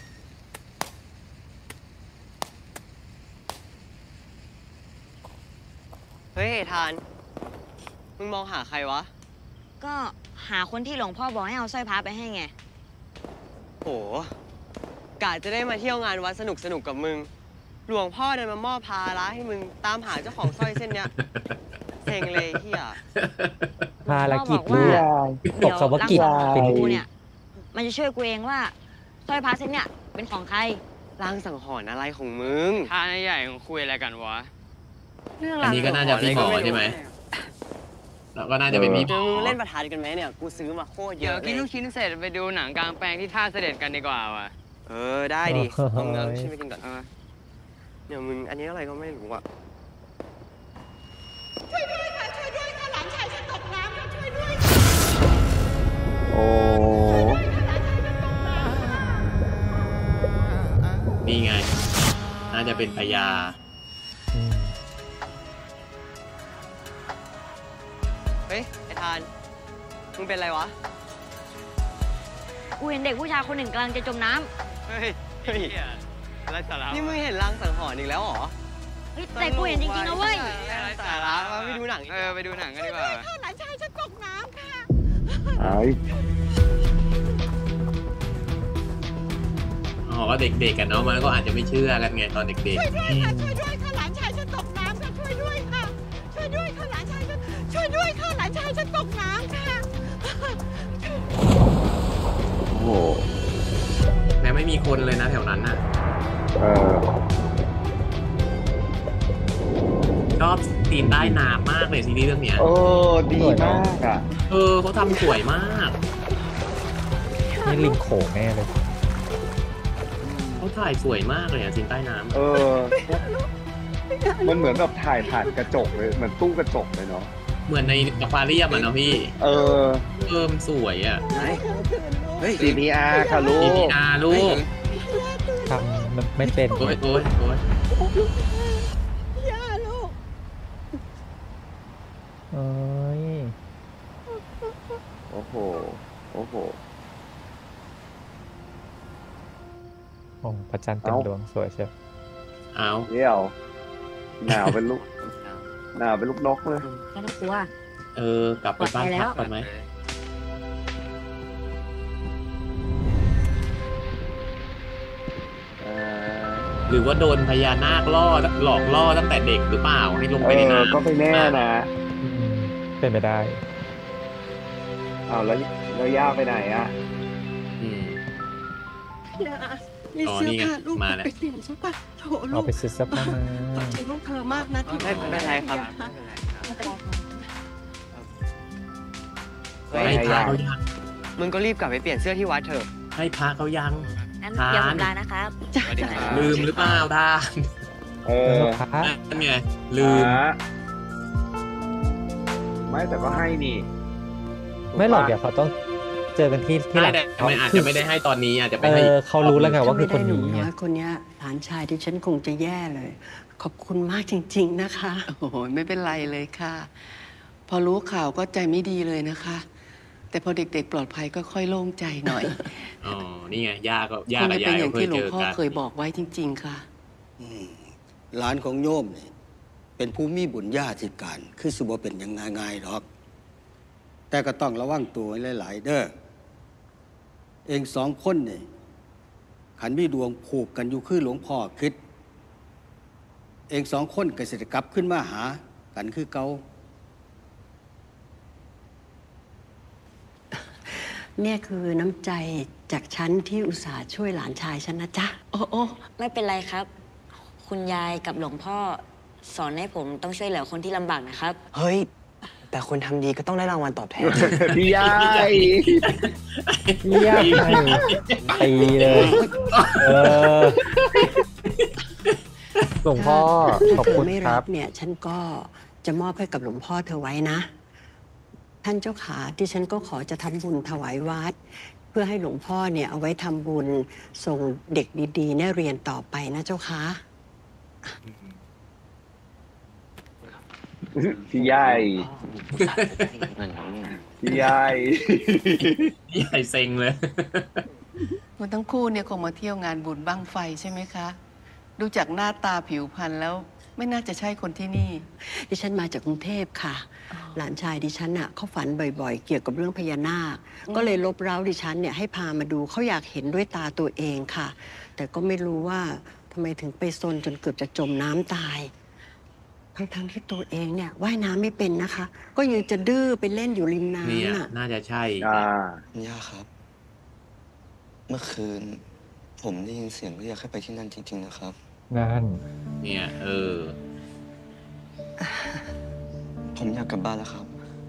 เฮ้ยทาน มึงมองหาใครวะก็หาคนที่หลวงพ่อบอกให้เอาสร้อยพระไปให้ไงโหกะจะได้มาเที่ยวงานวัดสนุกกับมึง หลวงพ่อเดินมามอบภาระให้มึงตามหาเจ้าของสร้อยเส้นเนี้ยเซ็งเลยเฮียภารกิจลูกตกคำว่ากิจเป็นกูเนี่ย มันจะช่วยกูเองว่าสร้อยพระเส้นเนี่ยเป็นของใครลางสังหรณ์อะไรของมึงทานใหญ่ของคุยอะไรกันวะอันนี้ก็น่าจะพี่หมอใช่ไหมแล้วก็น่าจะเป็นพี่หมอมึงเล่นประทัดกันไหมเนี่ย กูซื้อมาโคตรเยอะเลยเดี๋ยวกินลูกชิ้นเสร็จไปดูหนังกลางแปลงที่ท่าเสด็จกันดีกว่าว่ะได้ดิเอาเงินชิ้นไปกินก่อนเนี่ยมึงอันนี้อะไรก็ไม่รู้อ่ะช่วยด้วยค่ะ ช่วยด้วยค่ะ หลานชายฉันตกน้ำค่ะ ช่วยด้วยโอ้นี่ไง น่าจะเป็นพญาเฮ้ย ไอ้ทาน มึงเป็นอะไรวะกูเห็นเด็กผู้ชายคนหนึ่งกำลังจะจมน้ำเฮ้ยนี่มึงเห็นลางสังหรณ์อีกแล้วเหรอแต่กูเห็นจริงๆนะเว้ยอะไรสาระไปดูหนังไปดูหนังกันดีกว่าค่ะ หลานชายฉันตกน้ำค่ะอ๋อก็เด็กๆกันเนาะมันก็อาจจะไม่เชื่อกันไงตอนเด็กช่วยด้วยค่ะ ช่วยด้วยค่ะ หลานชายฉันตกน้ำค่ะ ช่วยด้วยค่ะ ช่วยด้วยค่ะ หลานชายฉัน ช่วยด้วยค่ะ หลานชายฉันตกน้ำค่ะโอ้โหๆแม้ไม่มีคนเลยนะแถวนั้นน่ะชอบตีนใต้น้ำมากเลยซีรีส์เรื่องเนี้ยดีมากอ่ะเขาทำสวยมากนี่ลิงโขงแน่เลยเขาถ่ายสวยมากเลยอะซีนใต้น้ำมันเหมือนแบบถ่ายผ่านกระจกเลยเหมือนตู้กระจกเลยเนาะเหมือนในอควาเรียมอะเนาะพี่ มันสวยอะ CPR ค่ะลูก CPR ลูกทำไม่เป็นโอ้ยย่าลูกโอ้ยโอ้โหโอ้พระจันทร์เต็มดวงสวยเชียวเดี๋ยวหนาวเป็นลูกนกเลยไม่ต้องกลัวกลับไปบ้านพักก่อนไหมหรือว่าโดนพญานาคหลอกล่อตั้งแต่เด็กหรือเปล่าให้ลงไปในน้ำก็ไม่แน่นะเป็นไปได้แล้วย่าไปไหนอ่ะนี่เสื้อผ้าลูกไปเปลี่ยนซะป่ะโถลูเอากไปซื้อเสื้อผ้ามาขอบใจลูกเธอมากนะที่ไม่เป็นไรครับให้พระเขายังมึงก็รีบกลับไปเปลี่ยนเสื้อที่วัดเถอะให้พระเขายังงั้นเดี๋ยวผมลานะครับลืมหรือเปล่าท่าน นั่นไงลืมไม่แต่ก็ให้นี่ไม่หรอกเดี๋ยวเขาต้องเจอกันที่หลังทำไมอาจจะไม่ได้ให้ตอนนี้อาจจะไปให้เขารู้แล้วไงว่าคือคนนี้ถ้าไม่ได้หนุ่มน้อยคนเนี้ยหลานชายที่ฉันคงจะแย่เลย ขอบคุณมากจริง ๆนะคะโอ้โหไม่เป็นไรเลยค่ะ พอรู้ข่าวก็ใจไม่ดีเลยนะคะ แต่พอเด็กๆปลอดภัยก็ค่อยโล่งใจหน่อยอ๋อ นี่ไงย่าคกับงยาจะเป็นยอย่างก็เคที่ยหลวเจงอพ่อกันเคยบอกไว้จริง ๆ ค่ะหลานของโยมนี่เป็นผู้มีบุญญาธิการ คือสิบ่เป็นอย่างง่ายๆหรอก แต่ก็ต้องระวังตัวหลายๆเด้อ เองสองคนนี่ขันมีดวงผูกกันอยู่คือหลวงพ่อคิด เองสองคนก็สิได้กลับขึ้นมาหากันคือเก่าเนี่ยคือน้ำใจจากฉันที่อุตส่าห์ช่วยหลานชายฉันนะจ๊ะโอ้ไม่เป็นไรครับ คุณยายกับหลวงพ่อสอนให้ผมต้องช่วยเหลือคนที่ลำบากนะครับเฮ้ย แต่คนทำดีก็ต้องได้รางวัลตอบแทนพี่ยายตีเลยหลวงพ่อขอบถ้าเธคุอณไม่ครัรับบ เนี่ยฉันก็จะมอบให้กับหลวงพ่อเธอไว้นะ ท่านเจ้าขาที่ฉันก็ขอจะทำบุญถวายวัด เพื่อให้หลวงพ่อเนี่ยเอาไว้ทำบุญส่งเด็กดีๆเนี่ยเรียนต่อไปนะเจ้าค่ะพี่ยายพี่ยายพี่ใหญ่เซ็งเลยคุณทั้งคู่เนี่ยคงมาเที่ยวงานบุญบั้งไฟใช่ไหมคะ ดูจากหน้าตาผิวพรรณแล้วไม่น่าจะใช่คนที่นี่ดิฉันมาจากกรุงเทพค่ะ หลานชายดิฉันน่ะเขาฝันบ่อยๆ เกี่ยวกับเรื่องพญานาค ก็เลยลบเร้าดิฉันเนี่ยให้พามาดูเขาอยากเห็นด้วยตาตัวเองค่ะ แต่ก็ไม่รู้ว่าทำไมถึงไปซนจนเกือบจะจมน้ำตาย ทั้งที่ตัวเองเนี่ยว่ายน้ำไม่เป็นนะคะ ก็ยังจะดื้อไปเล่นอยู่ริมเนี่ยน้ำน่ะน่าจะใช่คุณย่าครับ เมื่อคืน ผมได้ยินเสียงเรียกให้ไปที่นั่นจริง ๆ นะครับนั่นเนี่ยผมอยากกลับบ้านแล้วครับ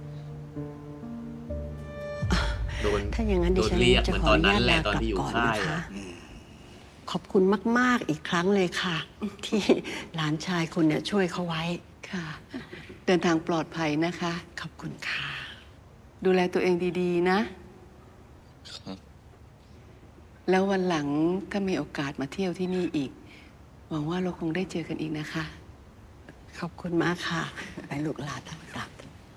โดนถ้าอย่างนั้นดิฉันโดนเรียกจะเหมือนขตออนอนุนั้ญาน ตแหละลาตอนกลับที่อยู่ก่อนค่ายนะคะอะขอบคุณมาก ๆ อีกครั้งเลยค่ะ ที่หลานชายคุณเนี่ยช่วยเขาไว้ค่ะ เดินทางปลอดภัยนะคะขอบคุณค่ะดูแลตัวเองดีๆนะครับแล้ววันหลังถ้ามีโอกาสมาเที่ยวที่นี่อีก หวังว่าเราคงได้เจอกันอีกนะคะขอบคุณมากค่ะ ไปลูกหลานกลับ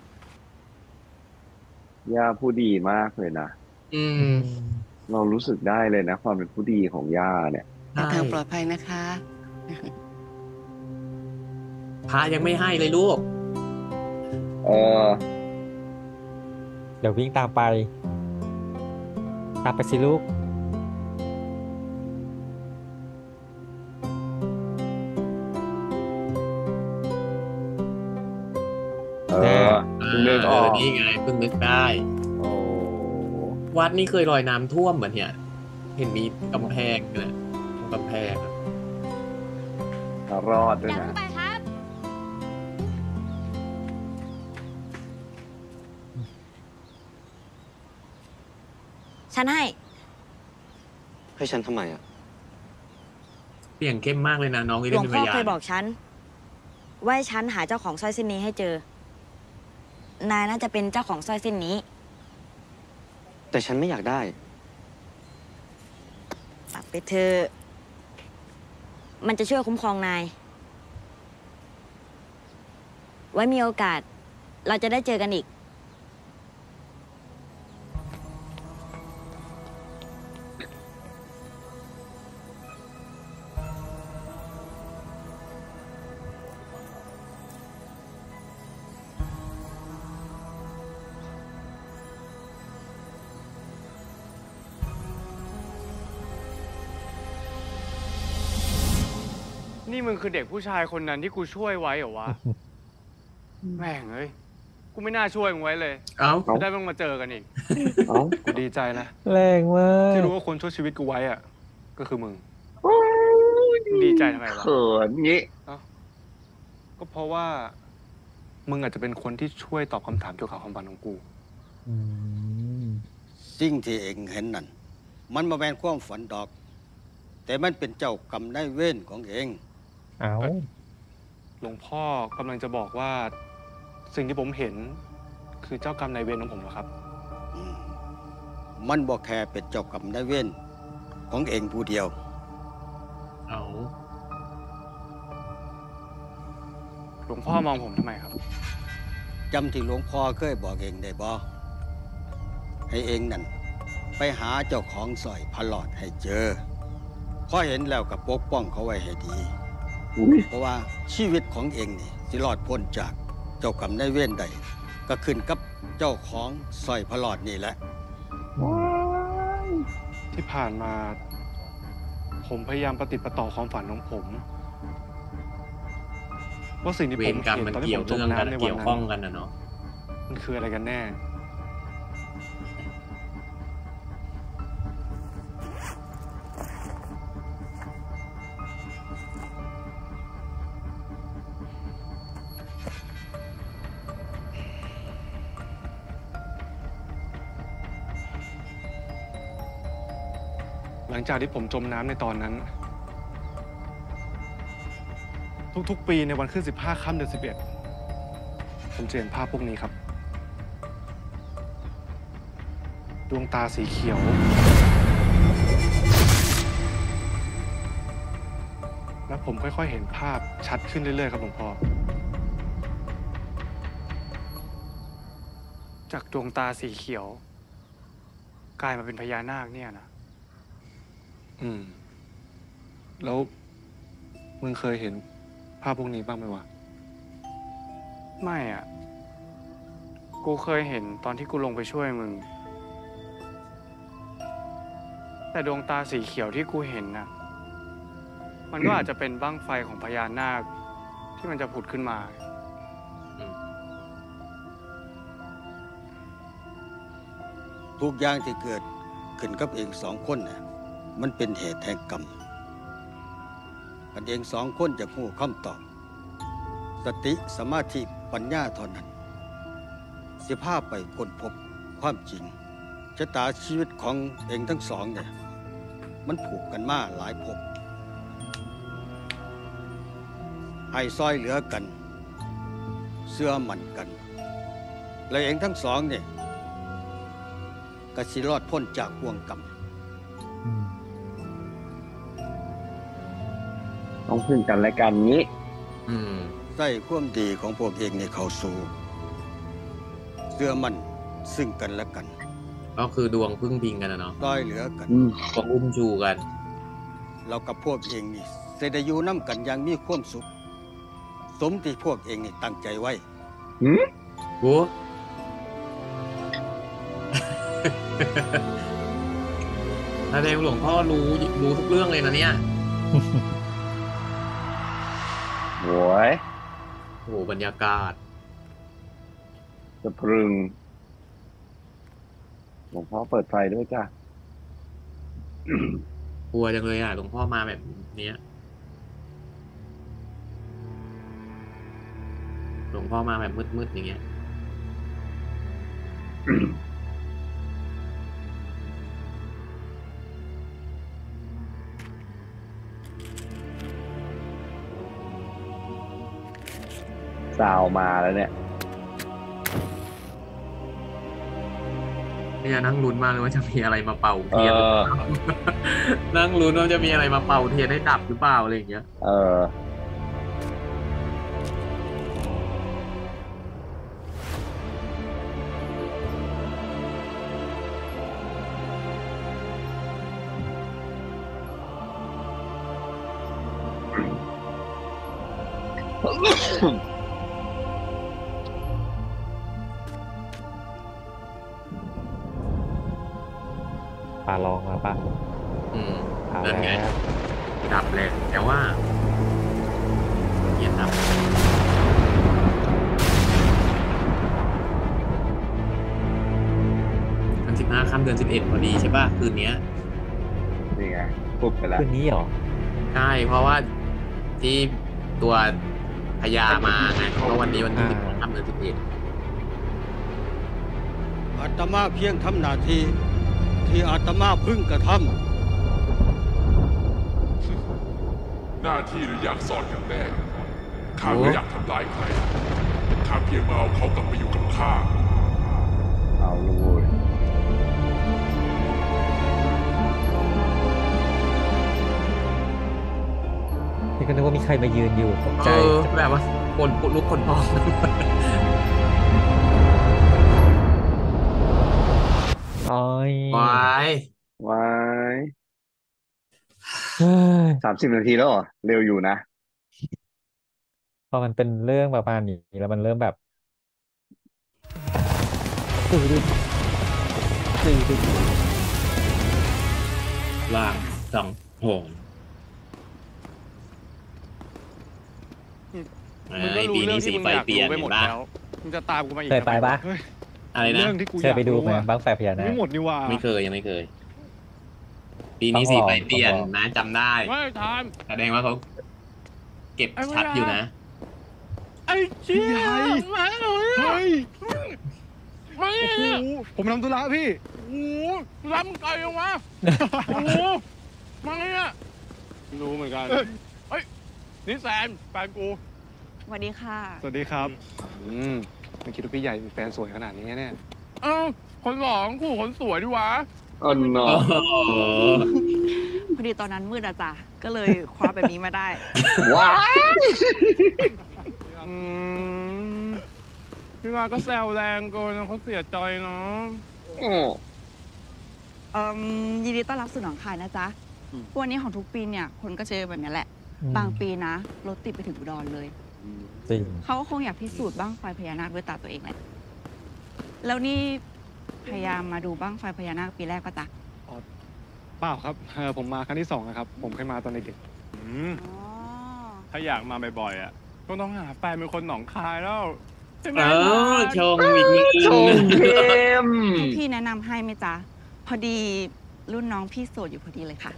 ย่าผู้ดีมากเลยนะ เรารู้สึกได้เลยนะ ความเป็นผู้ดีของย่าเนี่ยเดินทางปลอดภัยนะคะพระยังไม่ให้เลยลูกเดี๋ยววิ่งตามไปสิลูกนึกออกนี่ไงเพิ่งนึกได้ วัดนี่เคยลอยน้ำท่วมเหมือนเนี่ย เห็นมีกำแพงเนี่ยกำแพงรอดด้วยนะฉันให้ให้ฉันทำไมอ่ะสียงเข้มมากเลยนะน้องที่หลเล่วน งเป็นพ่พอยาเคนยบอกฉันว่าให้ฉันหาเจ้าของสร้อยเส้นนี้ให้เจอ นายน่าจะเป็นเจ้าของสร้อยเส้นนี้แต่ฉันไม่อยากได้ปักไปเธอะมันจะช่วยคุ้มครองนาย ไว้มีโอกาส เราจะได้เจอกันอีกนี่มึงคือเด็กผู้ชายคนนั้นที่กูช่วยไว้เหรอวะ แม่งเอ้ย กูไม่น่าช่วยมึงไว้เลยเอ้าจะได้มึงมาเจอกันอีกเอ้ากูดีใจนะแรงมากที่รู้ว่าคนช่วยชีวิตกูไว้อะก็คือมึง ดีใจทำไมวะเขินงี้ก็เพราะว่า มึงอาจจะเป็นคนที่ช่วยตอบคำถามเกี่ยวกับความฝันของกูสิ่งที่เองเห็นนั่นมันมาแมนความฝันดอก แต่มันเป็นเจ้ากรรมนายเวรของเองเอาหลวงพ่อกำลังจะบอกว่า สิ่งที่ผมเห็น คือเจ้ากรรมนายเวรของผมเหรอครับมันบอกแค่เป็นเจ้ากรรมนายเวรของเองผู้เดียวเอาหลวงพ่อมองผมทำไมครับจำที่หลวงพ่อเคยบอกเองได้บ่ให้เองนั่นไปหาเจ้าของสร้อยพระหลอดให้เจอพอเห็นแล้วก็ปกป้องเขาไว้ให้ดี เพราะว่าชีวิตของเองนี่สิรอดพ้นจากเจ้ากรรมนายเวรใดก็ขึ้นกับเจ้าของสร้อยพระหลอดนี่แหละที่ผ่านมา ผมพยายามปฏิปต่อความฝันของผม ว่าสิ่งที่เวผมรกรรมเห็นมันตอนที่เกี่ผยวมจมเนื่องกันน้ำในวัเกี่นยวนั้ข้องนกันนะเนาะมันคืออะไรกันแน่ หลังจากที่ผมจมน้ำในตอนนั้น ทุกๆ ปีในวันขึ้น 15 ค่ำเดือน 11 ผมจะเห็นภาพพวกนี้ครับ ดวงตาสีเขียว และผมค่อยๆ เห็นภาพชัดขึ้นเรื่อยๆ ครับหลวงพ่อ จากดวงตาสีเขียว กลายมาเป็นพญานาคเนี่ยนะ แล้วมึงเคยเห็นภาพพวกนี้บ้างไหมวะ ไม่อ่ะ กูเคยเห็นตอนที่กูลงไปช่วยมึง แต่ดวงตาสีเขียวที่กูเห็นน่ะ มันก็อาจจะเป็นบั้งไฟของพญานาคที่มันจะผุดขึ้นมาทุกอย่างที่เกิดขึ้นกับเองสองคนน่ะมันเป็นเหตุแห่งกรรมอันเองสองคนจะรู้คำตอบ สติสมาธิปัญญาเท่านั้นสิพาไปค้นพบความจริงชะตาชีวิตของเองทั้งสองเนี่ยมันผูกกันมาหลายภพให้ซอยเหลือกัน เสื้อมันกันและเองทั้งสองเนี่ยก็สิรอดพ้นจากห่วงกรรมต้องพึ่งกันและกันงี้ใส่ความดีของพวกเองในเข้าสู่เสื้อมันซึ่งกันและกันก็คือดวงพึ่งพิงกันนะเนาะต้อยเหลือกันก็อุ้มชูกันเรากับพวกเองนี่เสได็จอยู่น้ำกันอย่างมีความสุข สมที่พวกเองนี่ตั้งใจไว้โอ้ แสดงหลวงพ่อรู้ทุกเรื่องเลยนะเนี่ยโว้ยโหบรรยากาศสะพรึงหลวงพ่อเปิดไฟด้วยจ้ะกลัวจังเลยอ่ะหลวงพ่อมาแบบเนี้ยหลวงพ่อมาแบบมืดๆอย่างเงี้ยซาวมาแล้วเนี่ยเนี่ยนั่งลุ้นมากเลยว่าจะมีอะไรมาเป่าเทียนหรือเปล่า นั่งลุ้นว่าจะมีอะไรมาเป่าเทียนให้ดับหรือเปล่าอะไรอย่างเงี้ยปลาลองมาปะ เอานั่นไงแล้วดับแล้วแต่ว่าเทียนดับวัน15 ค่ำเดือน 11พอดีใช่ป่ะคืนเนี้ยนี่ไงปุ๊บไปแล้วคืนนี้เหรอใช่เพราะว่าที่ตัวพญามาไงเพราะวันนี้วันที่15 ค่ำเดือน 11 อาตมาเพียงทำหน้าที่ที่อาตมาพึ่งกระทำหน้าที่หรืออยากสอนกันแน่ข้าไม่อยากทำร้ายใครข้าเพียงมาเอาเขากลับไปอยู่กับข้าเอาลูกนี่ก็นึกว่ามีใครมายืนอยู่ตกใจแบบว่าคนลุกคนพองอ้อยวาย 30 นาทีแล้วเหรอ เร็วอยู่นะพอมันเป็นเรื่องประมาณนี้แล้วมันเริ่มแบบตื่นตื่นล่างสองโหงมึงก็รู้ปีเรื่นี้องสีที่มึงไฟอยากเปลี่ยนรู้ไปหมดเห็นปะแล้วมึงจะตามกูมาอีกเคยไปปะเฮ้ยอะไรนะเรื่องที่กูอเคยยากไปดูรู้ไหมอะบั้งไฟพญานาคไม่หมดนี่หว่าไม่เคยยังไม่เคย ปีนี้สีไฟเปลี่ยนนะจำได้ไม่ทานแสดงว่าเขาเก็บชัดอยู่นะไอ้เชี่ยมาเลยเฮ้ยมาเนี่ยผมทำธุระพี่โอ้โหรับมึงไกลยังวะโอ้โหมาเนี่ยรู้เหมือนกันเฮ้ยนี่แซมแฟนกูสวัสดีค่ะสวัสดีครับไม่คิดว่าพี่ใหญ่มีแฟนสวยขนาดนี้เนี่ยเอ้าคนหล่อของกูคนสวยดีวะอ๋อเนาะพอดีตอนนั้นมืดอะจ้ะก็เลยคว้าแบบนี้มาได้ว้ายพี่มาก็แซวแรงเกินเขาเสียใจเนาะยินดีต้อนรับสู่หนองคายนะจ๊ะ วันนี้ของทุกปีเนี่ยคนก็เจอแบบนี้แหละ บางปีนะรถติดไปถึงอุดรเลยจริงเขาก็คงอยากพิสูจน์บ้างไฟพญานาคด้วยตาตัวเองแหละ แล้วนี่พยายามมาดูบ้างไฟพญานาคปีแรกปะจ๊ะเปล่าครับผมมาครั้งที่2นะครับ ผมเคยมาตอนเด็กๆถ้าอยากมาบ่อยๆอ่ะก็ต้องหาแฟนเป็นคนหนองคายแล้วใช่ไหมชงอีกนิดนึงชงเข้มให้พี่แนะนำให้ไหมจ๊ะ พอดีรุ่นน้องพี่โสดอยู่พอดีเลยค่ะ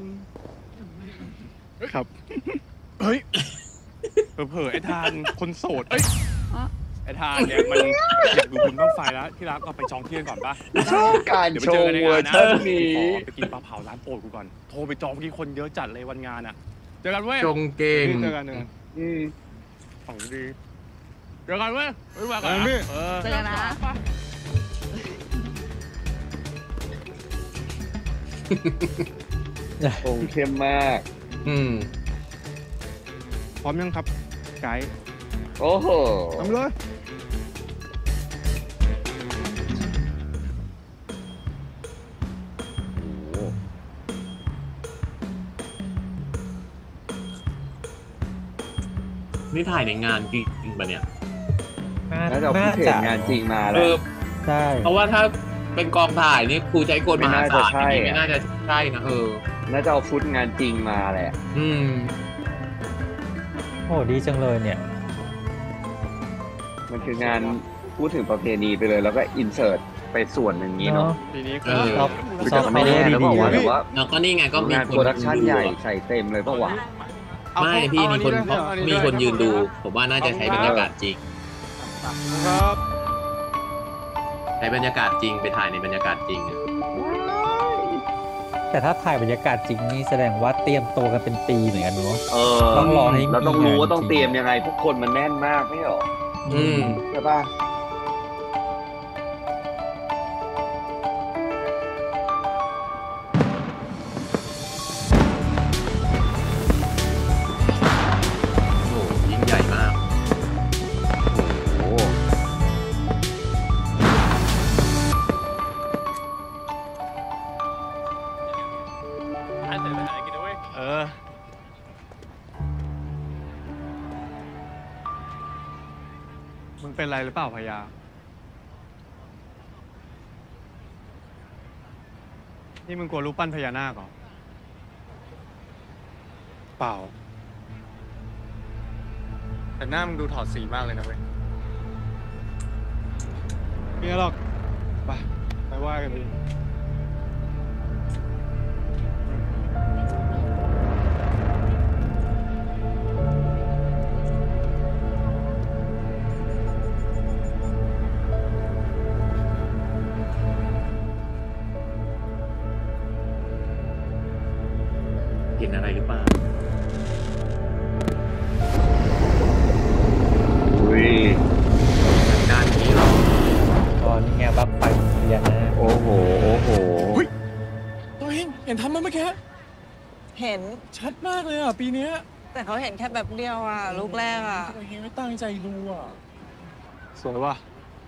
ครับ เฮ้ย เผลอๆไอ้ทานคนโสด เอ้ย ไอ้ทานเนี่ยมันอยากดูบุญบ้างไฟแล้วที่รักก็ไปจองเที่ยงก่อนปะชอบการเดี๋ยวชไปเจงอกันในเวองานร์นะชันนี้ขอไปกินปลาเผาร้านโปรดกูก่อน โทรไปจองที่คนเยอะจัดเลยวันงานอ่ะ เจอกันเว้ยชงเก่งเจอกันของดี เจอกันเว้ยไม่ว่ากันเจอกันเจอกันนะชงเข้มมากพร้อมยังครับ ไกด์โอ้โหทำเลยนี่ถ่ายในงานจริงปะเนี่ยแล้วเราพิเศษงานจริงมาแล้วใช่เพราะว่าถ้าเป็นกองถ่ายนี่ครูใช้กลมหาศาลไม่ไม่น่าน่าจะจะใช่ใช่นะน่าจะเอาฟุตงานจริงมาแหละโอ้ดีจังเลยเนี่ยมันคืองานพูดถึงประเพณีไปเลย แล้วก็อินเสิร์ตไปส่วนหนึ่งนี้เนาะปีนี้ซอฟคือซอฟจะต์ไม่แน่ดีแล้วดีบอกว่าๆแต่ว่าแล้วก็นี่ไงก็มีงานคโปรนดักชั่นใหญ่ใส่เต็มเลยปะวะไม่พี่มีคนมีคนยืนดู ผมว่าน่าจะใช้บรรยากาศจริงครับใช้บรรยากาศจริงไปถ่ายในบรรยากาศจริงอะแต่ถ้าถ่ายบรรยากาศจริงนี่แสดงว่าเตรียมตัวกันเป็นปีเหมือนกันเนาะต้ต้องรอให้เราต้องรู้ว่าต้องจเตรียมยังไงพวกคนมันแน่นมากไม่หรอใช่ป่ะโอ้โหยิ่งใหญ่มากโอ้โหมึงเป็นไรหรือเปล่าพยา นี่มึงกลัวรูปปั้นพญานาคเหรอ เปล่า แต่หน้ามึงดูถอดสีมากเลยนะเว้ยไม่เป็นไรหรอก ไปว่ากันดิเห็นอะไรหรือเปล่าอุ้ยด้านนี้เหรออ๋อนี่ไงบัฟไฟพญานาคโอ้โหโอ้โหตัวเองเห็นทำมันเมื่อกี้เห็นชัดมากเลยอ่ะ ปีเนี้ยแต่เขาเห็นแค่แบบเดียวอ่ะ ลูกแรกอ่ะตัวเองไม่ตั้งใจดูอ่ะสวยว่ะ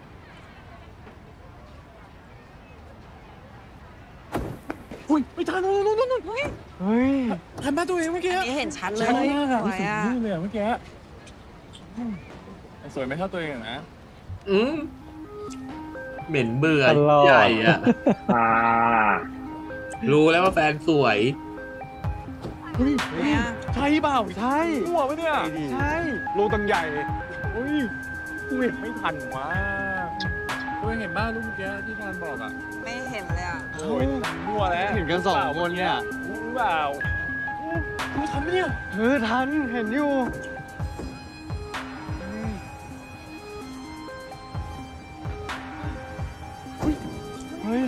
อุ้ยไม่ทันนู่นเฮ้ยทันมาตัวเองเมื่อกี้อันนี้เห็นชัดเลยชัดมากอะสวยอะสุดๆเลยอะเมื่อกี้สวยไม่เท่าตัวเองอะนะเหม็นเบื่อตลอดใหญ่อ่ะอ่ารู้แล้วว่าแฟนสวยเฮ้ยใช่เปล่าใช่หัวปะเนี่ยใช่รูตังใหญ่เฮ้ยกูเห็นไม่ทันว่ะตัวเองเห็นบ้างรูปเมื่อกี้ที่ทานบอกอ่ะไม่เห็นเลยอ่ะโอ้ยมั่วแล้วเห็นกันสองคนเนี่ยรู้เปล่ากูทันไหมเนี่ยทัน เห็นอยู่ เฮ้ย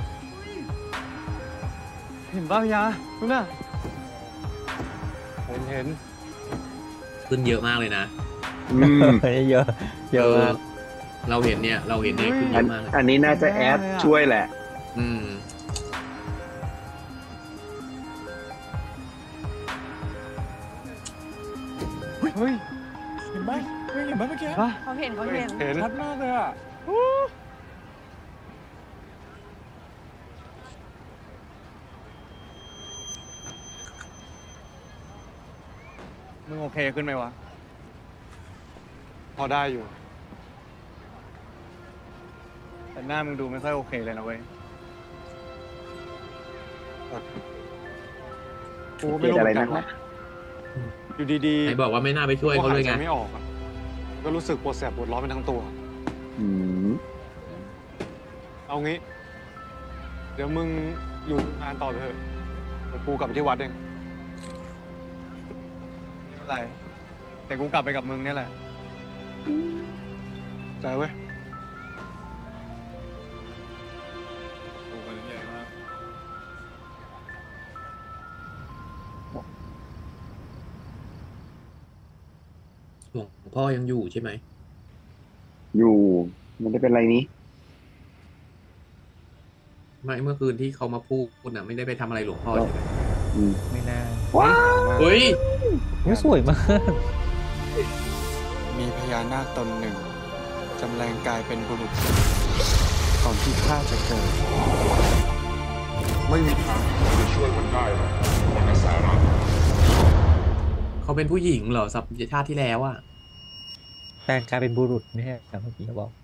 เห็นป่ะพยาคุณน่ะ เห็นขึ้นเยอะมากเลยนะเยอะเยอะมากเราเห็นเนี่ยขึ้นเยอันอะมากเลยอันนี้น่าจะแอดช่วยแหละอืมเฮ้ยเห็นไหมเห็นไหมเมื่อกี้เขาเห็นเขาเห็นชัดมากเลยอ่ะมึงโอเคขึ้นไหมวะพอได้อยู่ แต่หน้ามึงดูไม่ค่อยโอเคเลยนะเว้ยกูไม่รู้เหมือนกันว่าอยู่ดีๆไหนบอกว่าไม่น่าไปช่วยเขาเลยไงหใจไม่ออกอะก็รู้สึกปวดแสบปวดร้อนไปทั้งตัวอืมเอางี้ เดี๋ยวมึงอยู่งานต่อไปเถอะเดี๋ยวกูกลับไปที่วัดเองไม่เป็นไร แต่กูกลับไปกับมึงเนี่ยแหละใจเว้ยโอ้โหใหญ่มากหลวงพ่อยังอยู่ใช่ไหมอยู่มันจะเป็นไรนี้ไม่เมื่อคืนที่เขามาพูดน่ะไม่ได้ไปทำอะไรหลวงพ่อใช่ไหมไม่น่าว้าวเฮ้ยสวยมากมีพญานาคตนหนึ่งจำแรงกายเป็นบุรุษก่อนที่ข้าจะเกิดไม่มีทางจะช่วยมันได้หรอกวันนสาระเขาเป็นผู้หญิงเหรอสัปชาติที่แล้วอ่ะแปลงกลายเป็นบุรุษไม่ใช่ครับเมื่อกี้เขาบอก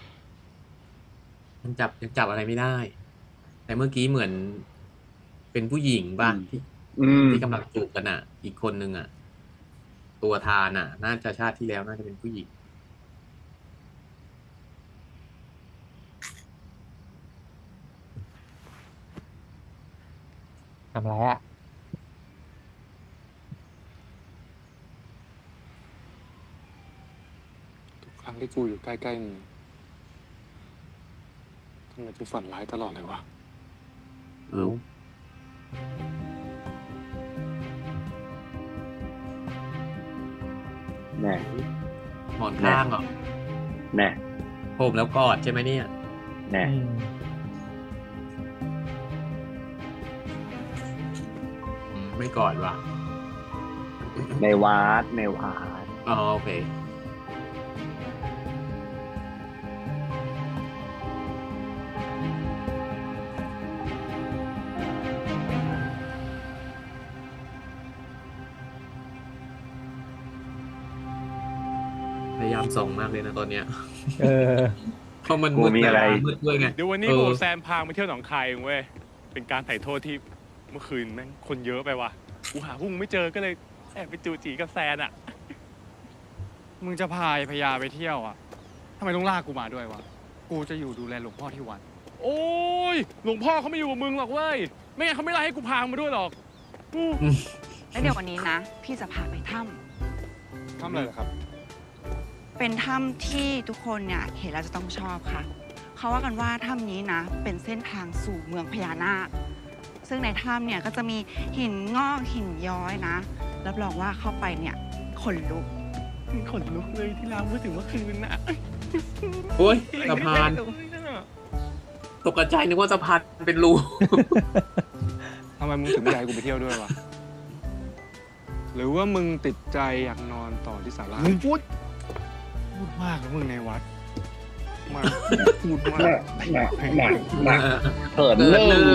ยังจับอะไรไม่ได้ แต่เมื่อกี้เหมือนเป็นผู้หญิงป่ะที่กำลังจูบกันอ่ะ อีกคนนึงอ่ะ ตัวทานอ่ะ น่าจะชาติที่แล้วน่าจะเป็นผู้หญิงทำไรอ่ะทุกครั้งที่กูอยู่ใกล้ๆมึงทำไมกูฝันร้ายตลอดเลยวะเอ้าแน่หมอนข้างเหรอแน่ผมแล้วกอดใช่ไหมเนี่ยแน่ไม่กอดว่ะในวัดอ๋อโอเคพยายามส่องมากเลยนะตอนเนี้ย เพราะมันมืดอะไรมืดด้วยไงเดี๋ยววันนี้กูแซมพามาเที่ยวหนองคายเองเว้ย เป็นการไถ่โทษที่เมื่อคืนแม่งคนเยอะไปว่ะ กูหาพวกมึงไม่เจอก็เลยแอบไปจูจีกับแซนอ่ะมึงจะพาไอ้พญาไปเที่ยวอ่ะทำไมต้องลากกูมาด้วยวะ กูจะอยู่ดูแลหลวงพ่อที่วัดโอ้ย หลวงพ่อเขาไม่อยู่กับมึงหรอกเว้ย ไม่งั้นเขาไม่ไล่ให้กูพามาด้วยหรอกแล้วเดี๋ยววันนี้นะ พี่จะพาไปถ้ำอะไรเหรอครับเป็นถ้ำที่ทุกคนเนี่ยเห็นแล้วจะต้องชอบค่ะ เขาว่ากันว่าถ้ำนี้นะเป็นเส้นทางสู่เมืองพญานาค ซึ่งในถ้ำเนี่ยก็จะมีหินงอกหินย้อยนะ รับรองว่าเข้าไปเนี่ยขนลุกขนลุกเลยที่เราพูดถึงเมื่อคืนน่ะโอ้ยสะพานตกใจนึกว่าสะพานเป็นรูทำไมมึงถึงไม่อยากให้กูไปเที่ยวด้วยวะ หรือว่ามึงติดใจอยากนอนต่อที่ศาลามึงพูดมากนะมึงในวัดมากพูดมากเปิดเรื่อง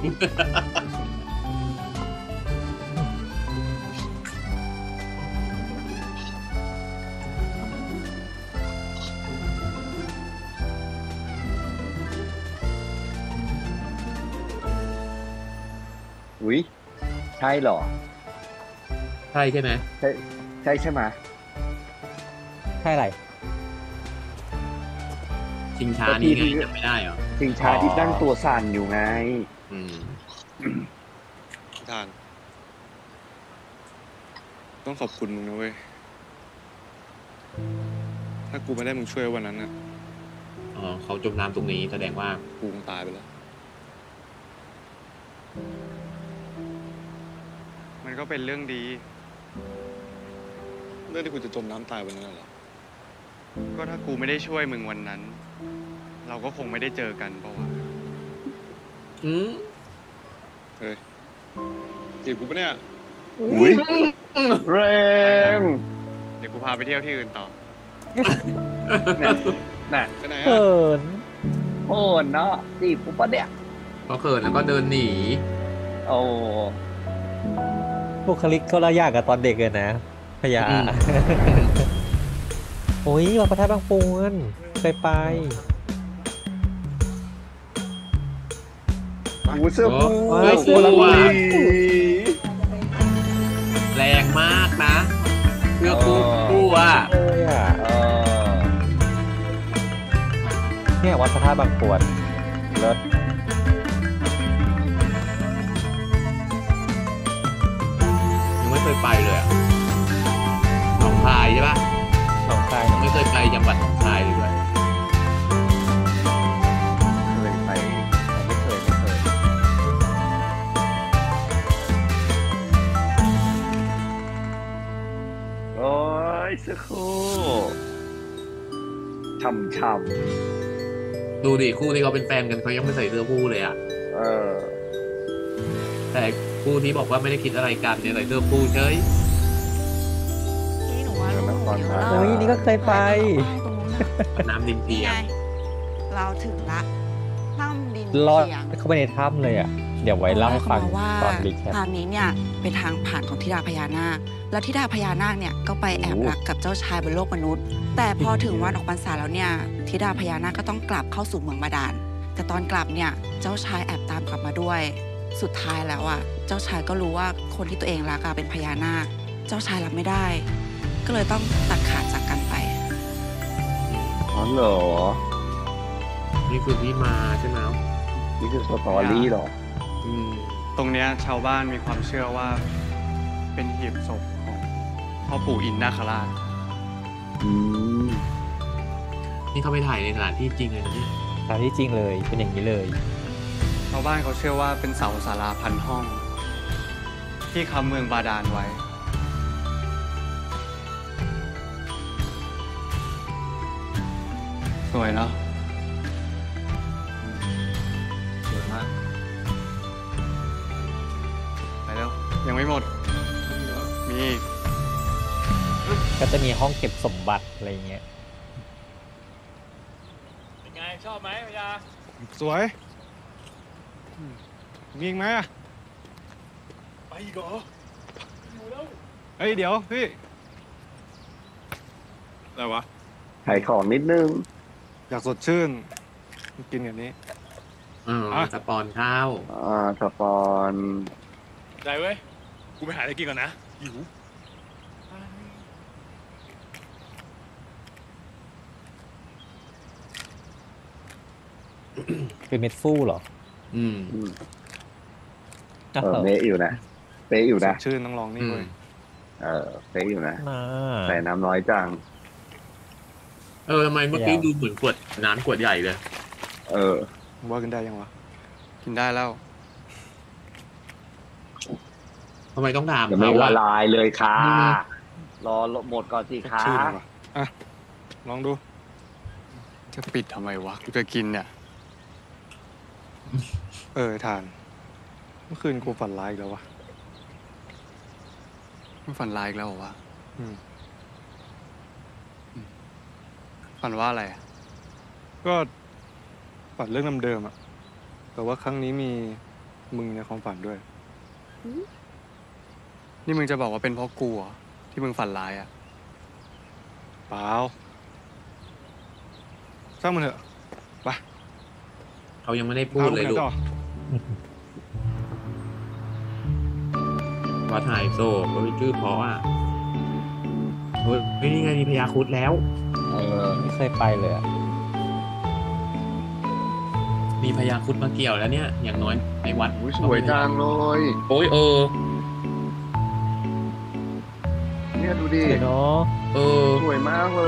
อุ๊ยใช่เหรอใช่ใช่ไหมใช่ใช่ไหมใช่อะไรชิงช้านี่ไงจำไม่ได้เหรอชิงช้าที่นั่งตัวสั่นอยู่ไงทาน ต้องขอบคุณมึงนะเว้ย ถ้ากูไม่ได้มึงช่วยวันนั้นน่ะอ๋อเขาจมน้ำตรงนี้แสดงว่ากูคงตายไปแล้ว มันก็เป็นเรื่องดี เรื่องที่กูจะจมน้ำตายวันนั้นเหรอ ก็ถ้ากูไม่ได้ช่วยมึงวันนั้น เราก็คงไม่ได้เจอกันเพราะว่าเฮ้ยจีบกูปะเนี่ยอุ๊ยแรงเดี๋ยวกูพาไปเที่ยวที่อื่นต่อน่ะไปไหนเขิอ่ะนโหนเนาะจีบปุ๊บปะเนี่ยก็เขินแล้วก็เดินหนีโอ้บุคลิกเขาละอย่างกับตอนเด็กเลยนะพญาโอ้ยวัดพระธาตุบางปูนเคยไปหูเสื้อผูเสื้อผูแรงมากนะเสื้อผูอ่ะเนี่ยวัดพระธาตุบางปูนเลิศยังไม่เคยไปเลยอ่ะหนองคายใช่ปะหนองคายยังไม่เคยไปจังหวัดหนองคายเลยด้วยเคยไปไม่เคยโอ้ยเสื้อคู่ช่ำดูดิคู่ที่เขาเป็นแฟนกันเขายังไม่ใส่เสื้อคู่เลยอ่ะแต่คู่ที่บอกว่าไม่ได้คิดอะไรกันเนี่ยใส่เสื้อคู่เฉยพี่หนูว่าลูกหนูเยอะโอ้ยนี่ก็เคยไปน้ำดินเทียมเราถึงละถ้ำดินลอดเทียมเข้าไปในถ้ำเลยอ่ะ เดี๋ยวไว้เล่าให้ฟังว่าตอนรีแคปทางนี้เนี่ยเป็นทางผ่านของธิดาพญานาค และธิดาพญานาคเนี่ยก็ไปแอบรักกับเจ้าชายบนโลกมนุษย์ แต่พอถึงวันออกพรรษาแล้วเนี่ยธิดาพญานาคก็ต้องกลับเข้าสู่เมืองบาดาล แต่ตอนกลับเนี่ยเจ้าชายแอบตามกลับมาด้วย สุดท้ายแล้วอ่ะเจ้าชายก็รู้ว่าคนที่ตัวเองรักเป็นพญานาค เจ้าชายรับไม่ได้ ก็เลยต้องตัดขาดจากกันไปอ๋อเหรอนี่คือที่มาใช่ไหมนี่คือสตอรี่หรอตรงเนี้ยชาวบ้านมีความเชื่อว่า เป็นหีบศพของพ่อปู่อินนาคราชนี่เขาไปถ่ายในสถานที่จริงเลยนะเนี่ยสถานที่จริงเลยเป็นอย่างนี้เลยชาวบ้านเขาเชื่อว่าเป็นเสาศาลาพันห้อง ที่ค้ำเมืองบาดาลไว้สวยเนาะสวยมากไปแล้วยังไม่หมด มีอีกก็จะมีห้องเก็บสมบัติอะไรเงี้ยเป็นไง ชอบไหมพยาสวยมีอีกไหมอ่ะไปอีกเหรออยู่แล้วเฮ้ย เดี๋ยวพี่อะไรวะขายของนิดนึงอยากสดชื่น กินแบบนี้สปอนข้าวสปอนได้เว้ย กูไปหาอะไรกินก่อนนะ หิวเป็นเม็ดฟูเหรอเป๊ะอยู่นะเป๊ะอยู่นะชื่นต้องลองนี่เว้ยเป๊ะอยู่นะน่าใส่น้ำน้อยจังทำไมเมื่อกี้ดูเหมือนขวดน้ำขวดใหญ่เลยว่ากินได้ยังวะ กินได้แล้วทำไมต้องถามยังไม่เขาละอะลายเลยค่ะ รอหมดก่อนสิคะชื่นว่ะอ่ะ ลองดู จะปิดทำไมวะ กูจะกินเนี่ย ทาน เมื่อคืนกูฝันร้ายอีกแล้ววะไม่ฝันร้ายอีกแล้วเหรอวะฝันว่าอะไรอ่ะ ก็ฝันเรื่องเดิมๆอ่ะ แต่ว่าครั้งนี้มีมึงในความฝันด้วย นี่มึงจะบอกว่าเป็นเพราะกูเหรอที่มึงฝันร้ายอ่ะ เปล่าช่างมันเถอะ ไปเขายังไม่ได้พูดเลยลูกว่าถ่ายโซ่ก็มีชื่อเพราะอ่ะเฮ้ยนี่ไงมีพญาครุฑแล้วไม่เคยไปเลยอะมีพญาครุฑมาเกี่ยวแล้วเนี่ย อย่างน้อยในวัดสวยจังเลยโอ้ยเนี่ยดูดิเนาะสวยมากเลย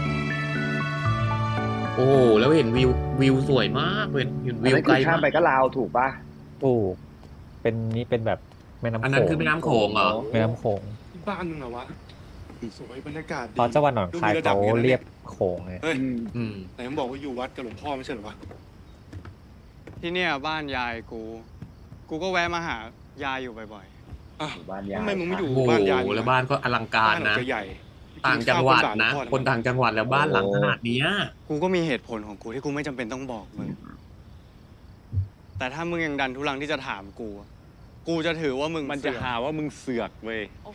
โอ้โหแล้วเห็นวิวสวยมากเห็นวิวไกลข้ามไปก็ลาวถูกป่ะถูกเป็นแบบแม่น้ำโขงอันนั้นคือแม่น้ำโขงเหรอแม่น้ำโขงบ้านมึงเหรอวะสวยบรรยากาศดีเพราะจังหวัดหนองคายเขาเรียบโขงไงเฮ้ยไหนมึงบอกว่าอยู่วัดกับหลวงพ่อไม่ใช่เหรอวะที่เนี่ยบ้านยายกูก็แวะมาหายายอยู่บ่อยบ้านยายทำไมมึงไม่อยู่โอ้โหบ้านยายแล้วบ้านก็อลังการนะบ้จะใหญ่ต่างจังหวัดนะ คนต่างจังหวัดแล้วบ้านหลังขนาดเนี้ยๆ กูก็มีเหตุผลของกูที่กูไม่จำเป็นต้องบอกมึง แต่ถ้ามึงยังดันทุรังที่จะถามกูจะถือว่ามึงมันจะหาว่ามึงเสือกเว้ยโอ้โห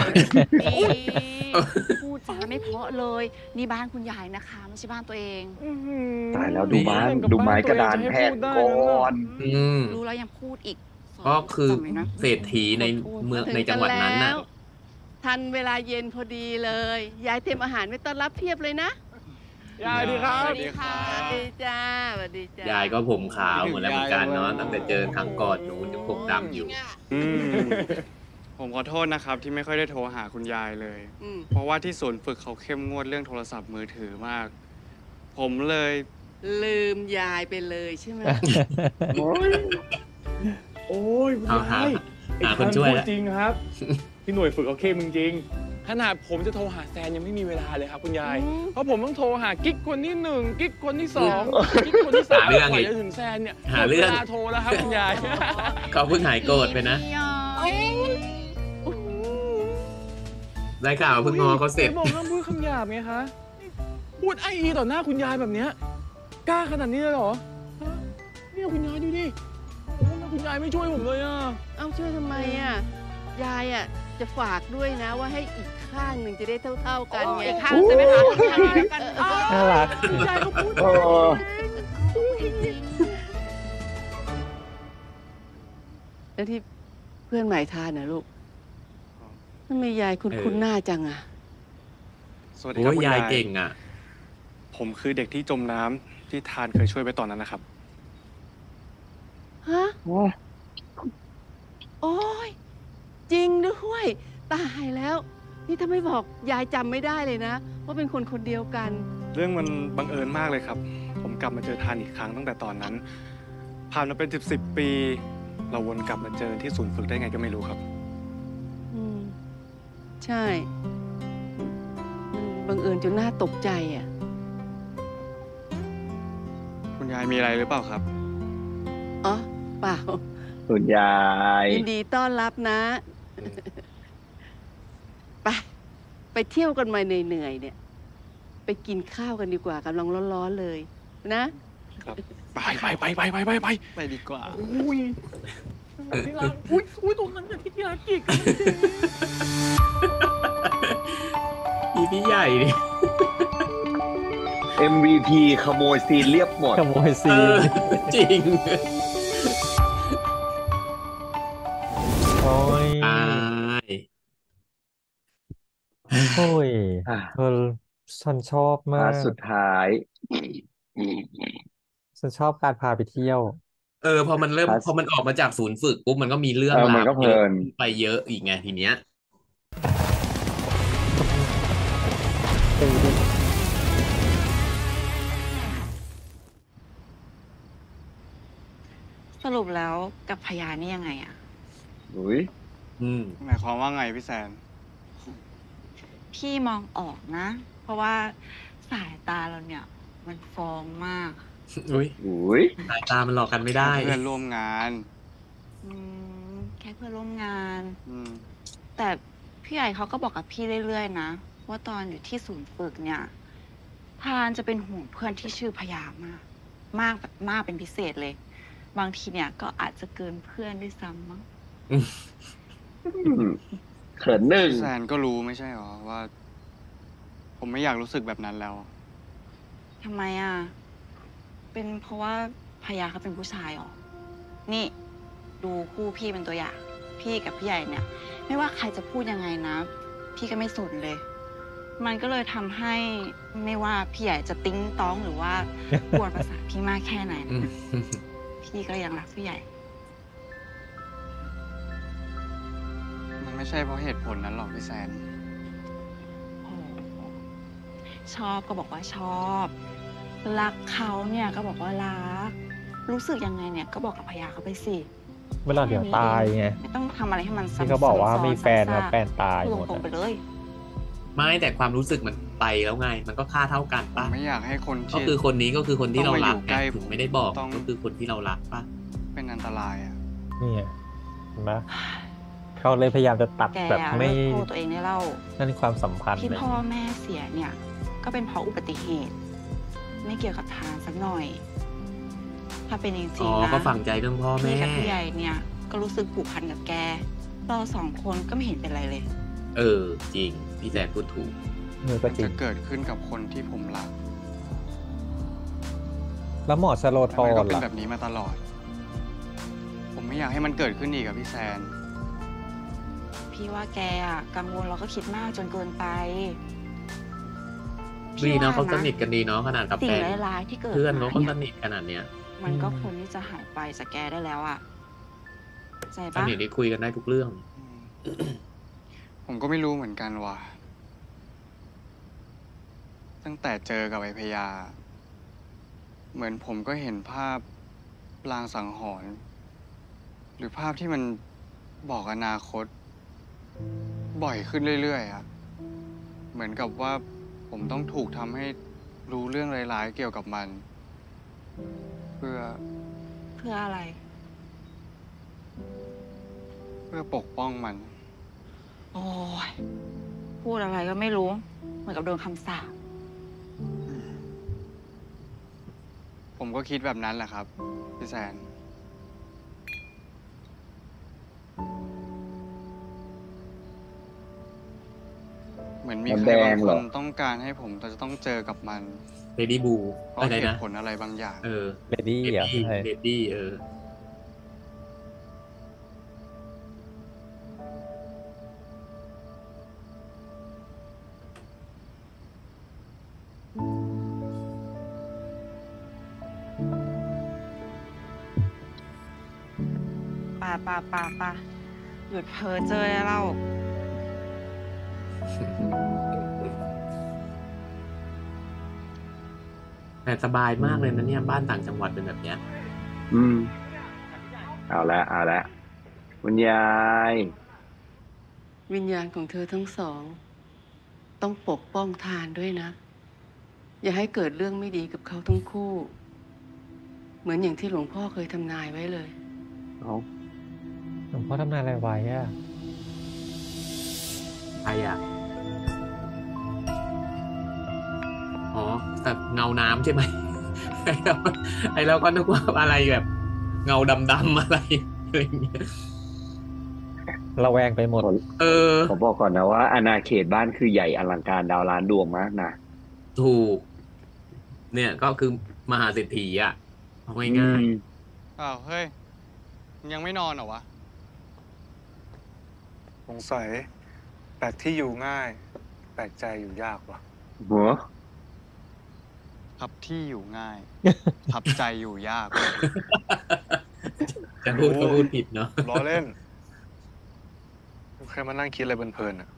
พูดจาไม่เพราะเลย นี่บ้านคุณยายนะคะ ไม่ใช่บ้านตัวเองตายแล้วดูไม้กระดานแผ่นก่อนรู้แล้วยังพูดอีกก็คือเศรษฐีในเมืองในจังหวัดนั้นน่ะทันเวลาเย็นพอดีเลย ยายเตรียมอาหารไว้ต้อนรับเพียบเลยนะยายดีครับสวัสดีค่ะสวัสดีจ้าสวัสดีจ้ายายก็ผมขาวเหมือนแล้วเหมือนกันเนาะตั้งแต่เจอครั้งก่อนนู้นยังผมดำอยู่ผมขอโทษนะครับที่ไม่ค่อยได้โทรหาคุณยายเลย เพราะว่าที่ศูนย์ฝึกเขาเข้มงวดเรื่องโทรศัพท์มือถือมาก ผมเลยลืมยายไปเลยใช่ไหมโอ้ยคุณเอาหายายหาคนช่วยแล้วจริงครับ พี่หน่วยฝึกโอเคมึงจริง ขนาดผมจะโทรหาแซนยังไม่มีเวลาเลยครับคุณยาย เพราะผมต้องโทรหากิ๊กคนที่1กิ๊กคนที่2กิ๊กคนที่3 หาเรื่องกว่าอีกจะถึงแซนเนี่ยหาเรื่องวลาโทรแล้วครับคุณยายเขาเพิ่งหายโกรธไปนะ ได้ข่าวเพิ่งงอเขาเสร็จไหนบอกห้ามพูดคำหยาบไงคะ พูดไอต่อหน้าคุณยายแบบเนี้ยกล้าขนาดนี้เลยเหรอฮะเนี่ยคุณยายดูดิโอ้ยคุณยายไม่ช่วยผมเลยอ่ะเอาช่วยทำไมอ่ะ ยายอ่ะจะฝากด้วยนะว่าให้อีกข้างหนึ่งจะได้เท่าๆกันไงอีกข้างใช่ไหมคะอีกข้างเดียวกันน่ารักคุณยายก็พูดแล้วที่เพื่อนหมายทานนะลูกทำไมยายคุ้นหน้าจังอ่ะสวัสดีครับโอ้ยคุณยายยายเก่งอ่ะผมคือเด็กที่จมน้ำที่ทานเคยช่วยไปตอนนั้นนะครับฮะ โอ้ยจริงด้วยตายแล้ว นี่ถ้าไม่บอกยายจำไม่ได้เลยนะว่าเป็นคนคนเดียวกันเรื่องมันบังเอิญมากเลยครับ ผมกลับมาเจอทานอีกครั้งตั้งแต่ตอนนั้น ผ่านมาเป็น10 ปี เราวนกลับมาเจอที่ศูนย์ฝึกได้ไงก็ไม่รู้ครับอืมใช่มันบังเอิญจนน่าตกใจอ่ะยายมีอะไรหรือเปล่าครับอ๋อเปล่าคุณยายยินดีต้อนรับนะ ไปเที่ยวกันมาเหนื่อยๆเนี่ย ไปกินข้าวกันดีกว่ากำลังร้อนๆเลยนะไปดีกว่าอุ้ยที่รักอุ้ยตรงนั้นอย่างที่ที่รักจิกอีพี่ใหญ่ดิ MVP ขโมยซีนเรียบหมดขโมยซีนจริงโอ้ยตายโอ้ยฉันชอบมาพาร์ทกสุดท้ายฉันชอบการพาไปเที่ยวพอมันเริ่มพาร์ทพอมันออกมาจากศูนย์ฝึกปุ๊บมันก็มีเรื่องรามัวนก็เพเยลิอะนไปเยอะอีกไงทีเนี้ยสรุปแล้วกับพยานี่ยังไงอะอุ้ยหมายความว่าไงพี่แซนพี่มองออกนะ เพราะว่าสายตาเราเนี่ยมันฟ้องมากอุ้ยอุ้ยสายตามันหลอกกันไม่ได้เพื่อนร่วมงานแค่เพื่อนร่วมงานอืมแต่พี่ใหญ่เขาก็บอกกับพี่เรื่อยๆนะ ว่าตอนอยู่ที่ศูนย์ฝึกเนี่ยพานจะเป็นห่วงเพื่อนที่ชื่อพยามาก แบบมากเป็นพิเศษเลย บางทีเนี่ยก็อาจจะเกินเพื่อนด้วยซ้ำมั้งเขินหนึ่งพี่แซนก็รู้ไม่ใช่หรอว่า ผมไม่อยากรู้สึกแบบนั้นแล้วทำไมอ่ะ เป็นเพราะว่าพยาเขาเป็นผู้ชายเหรอ นี่ดูคู่พี่เป็นตัวอย่าง พี่กับพี่ใหญ่เนี่ย ไม่ว่าใครจะพูดยังไงนะ พี่ก็ไม่สนเลย มันก็เลยทำให้ไม่ว่าพี่ใหญ่จะติ้งต้องหรือว่ากวนประสาทพี่มากแค่ไหนนะพี่ก็ยังรักพี่ใหญ่มันไม่ใช่เพราะเหตุผลนั้นหรอกพี่แซนชอบก็บอกว่าชอบ รักเขาเนี่ยก็บอกว่ารัก รู้สึกยังไงเนี่ยก็บอกกับพยาเขาไปสิเวลาเดี๋ยวตายไงไม่ต้องทำอะไรให้มันซ้ำที่เขาบอกว่าซ้ำซ้นมีแฟนแล้วซ้ำซากแฟนตายพูดหมดตรงๆไปเลยไม่แต่ความรู้สึกมันไปแล้วไง มันก็ค่าเท่ากันป่ะไม่อยากให้คนที่ก็คือคนนี้ก็คือคนที่เรารักต้องมาอยู่ใกล้ถึงไม่ได้บอกต้องก็คือคนที่เรารักป่ะเป็นอันตรายอ่ะนี่ไงเห็นไหมเขาเลยพยายามจะตัดแกแบบไม่เลิกโทษตัวเองได้เล่านั่นความสัมพันธ์ที่เลยพ่อแม่เสียเนี่ย ก็เป็นเพราะอุบัติเหตุ ไม่เกี่ยวกับทางสักหน่อย ถ้าเป็นจริงอ๋อๆนะก็ฝังใจเรื่องพ่อแม่พี่กับพี่ใหญ่เนี่ย ก็รู้สึกผูกพันกับแก เราสองคนก็ไม่เห็นเป็นไรเลยจริง พี่แซนพูดถูกก็จริจะงเกิดขึ้นกับคนที่ผมรักแล้วหมอชโลธแต่มันก็รเป็นล่ะแบบนี้มาตลอด ผมไม่อยากให้มันเกิดขึ้นอีกกับพี่แซนพี่ว่าแกอะกังวลแล้วก็คิดมากจนเกินไปดีเนาะพี่เขาว่สนิทกันดีเนาะขนาดกับสิ่แฟงนร้ายๆที่เกิดเพื่อนเขาก็มาสเนี่ยนิทขนาดเนี้ยมันก็ควรที่จะหายไปจากแกได้แล้วอะใจสปะนิทได้คุยกันได้ทุกเรื่องผมก็ไม่รู้เหมือนกันว่ะ ตั้งแต่เจอกับไอ้พยา เหมือนผมก็เห็นภาพลางสังหรณ์หรือภาพที่มันบอกอนาคต บ่อยขึ้นเรื่อยๆอะเหมือนกับว่าผมต้องถูกทำให้รู้เรื่องร้ายๆเกี่ยวกับมัน เพื่อเพื่ออะไรเพื่อปกป้องมันโอ้ยพูดอะไรก็ไม่รู้ เหมือนกับโดนคำสาปผมก็คิดแบบนั้นแหละครับ พี่แซน เหมือนมีใครบางคนต้องการให้ผมจะต้องเจอกับมันเลดี้บูเพราะอะไรเหนะตุผลอะไรบางอย่างเลดี้เหรอใช่เลดี้ป่าหยุดเพ้อเจ้อได้เล่าแต่สบายมากเลยนะเนี่ยบ้านต่างจังหวัดเป็นแบบเนี้ยเอาละคุณยายวิญญาณของเธอทั้งสอง ต้องปกป้องทานด้วยนะ อย่าให้เกิดเรื่องไม่ดีกับเขาทั้งคู่เหมือนอย่างที่หลวงพ่อเคยทำนายไว้เลยหลวงพ่อทำนายอะไรไว้อะใครอ่ะ อ๋อ แต่เงาน้ำใช่ไหม ไอ้เราก็นึกว่าอะไรแบบ เงาดำๆอะไรอย่างเงี้ยระแวงไปหมดผมบอกก่อนนะว่าอาณาเขตบ้านคือใหญ่อลังการดาวล้านดวงมากนะถูก เนี่ยก็คือมหาเศรษฐีอ่ะเอาง่ายอ้าว เฮ้ยมึงยังไม่นอนเหรอวะสงสัยแปลกที่อยู่ง่าย แปลกใจอยู่ยากว่ะหัวพับที่อยู่ง่าย พับใจอยู่ยากๆ จะพูดก็พูดผิดเนาะล้อเล่นแค่มานั่งคิดอะไรเพลินๆอ่ะ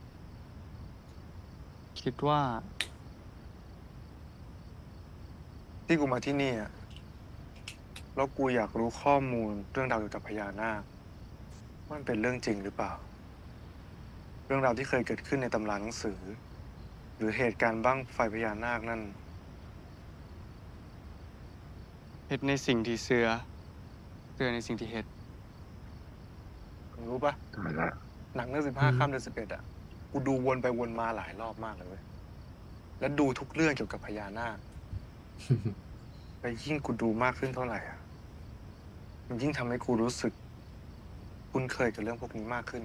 คิดว่า ที่กูมาที่นี่อ่ะแล้วกูอยากรู้ข้อมูลเรื่องราวเกี่ยวกับพญานาคว่ามันเป็นเรื่องจริงหรือเปล่า เรื่องราวที่เคยเกิดขึ้นในตำราหนังสือ หรือเหตุการณ์บั้งไฟพญานาคนั่นเฮ็ดในสิ่งที่เสือในสิ่งที่เฮ็ดรู้ปะหนังเรื่อง15 ค่ำเดือน 11อ่ะ กูดูวนไปวนมาหลายรอบมากเลยเว้ย แล้วดูทุกเรื่องเกี่ยวกับพญานาค และยิ่งกูดูมากขึ้นเท่าไหร่อ่ะ มันยิ่งทำให้กูรู้สึกคุ้นเคยกับเรื่องพวกนี้มากขึ้น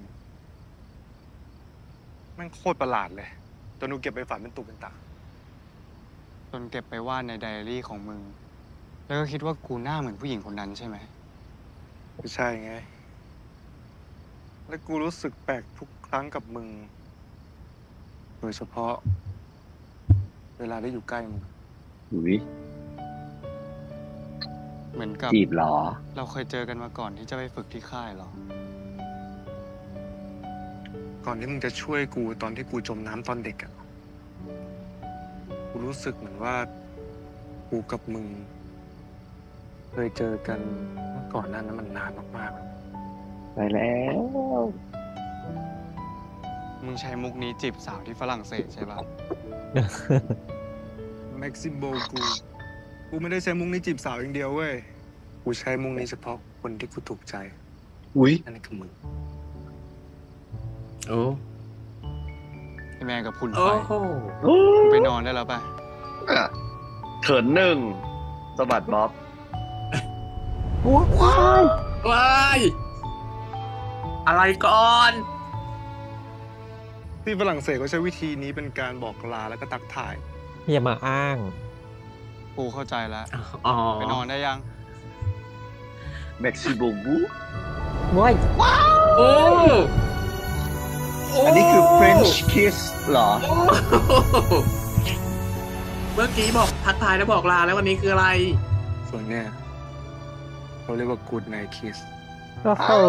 แม่งโคตรประหลาดเลยจนกูเก็บไปฝันเป็นตุเป็นตาจนเก็บไปวาดในไดอารี่ของมึง แล้วก็คิดว่ากูหน้าเหมือนผู้หญิงคนนั้นใช่ไหมไม่ใช่ไง และกูรู้สึกแปลกทุกครั้งกับมึง โดยเฉพาะ เวลาได้อยู่ใกล้มึงอุ้ยเหมือนกับจีบเหรอเราเคยเจอกันมาก่อนที่จะไปฝึกที่ค่ายเหรอก่อนที่มึงจะช่วยกูตอนที่กูจมน้ำตอนเด็กอ่ะ กูรู้สึกเหมือนว่า กูกับมึง เคยเจอกันเมื่อก่อนหนั้นมันนานมากๆไปแล้วมึงใช้มุกนี้จีบสาวที่ฝรั่งเศสใช่ปะแม็กซิมโบกูไม่ได้ใช้มุกนี้จีบสาวอย่างเดียวเว้ย กูใช้มุกนี้เฉพาะคนที่กูถูกใจอุ้ยนั่นคือมึงโอ้ไอแมงกับพุนโอ้ไฟโหมึงไปนอนได้แล้วป่ะเถินหนึ่งสะบัดบ๊อบว้ายอะไรก่อนที่ฝรั่งเศสเขาใช้วิธีนี้เป็นการบอกลาแล้วก็ทักทายอย่ามาอ้างกูเข้าใจแล้วอ๋อไปนอนได้ยังเม็กซิโบกูว้ายโอ้อันนี้คือ French kiss เหรอเมื่อกี้บอกทักทายแล้วบอกลาแล้ววันนี้คืออะไรส่วนเนี้ยเขาเรียกว่า good night kiss โอ้โห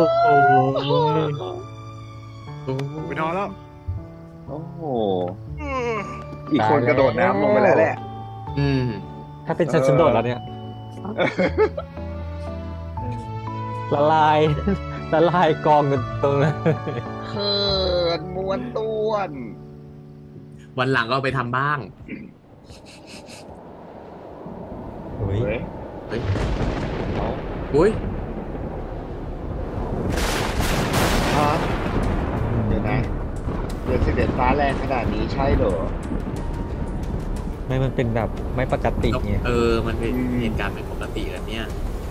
ไปนอนแล้วโอ้โห อีกคนกระโดดน้ำลงไปแล้วแหละถ้าเป็นฉันโดดแล้วเนี่ย ละลาย ละลายกองกันตรงนั้นเขินม้วนต้วนวันหลังก็เอาไปทำบ้างเฮ้ยเฮ้ยอุ้ยเดี๋ยวนะเดือน11ฟ้าแรงขนาดนี้ใช่เหรอไม่มันเป็นแบบไม่ปกติไงมันเป็นเหตุการณ์ไม่ปกติแบบเนี้ย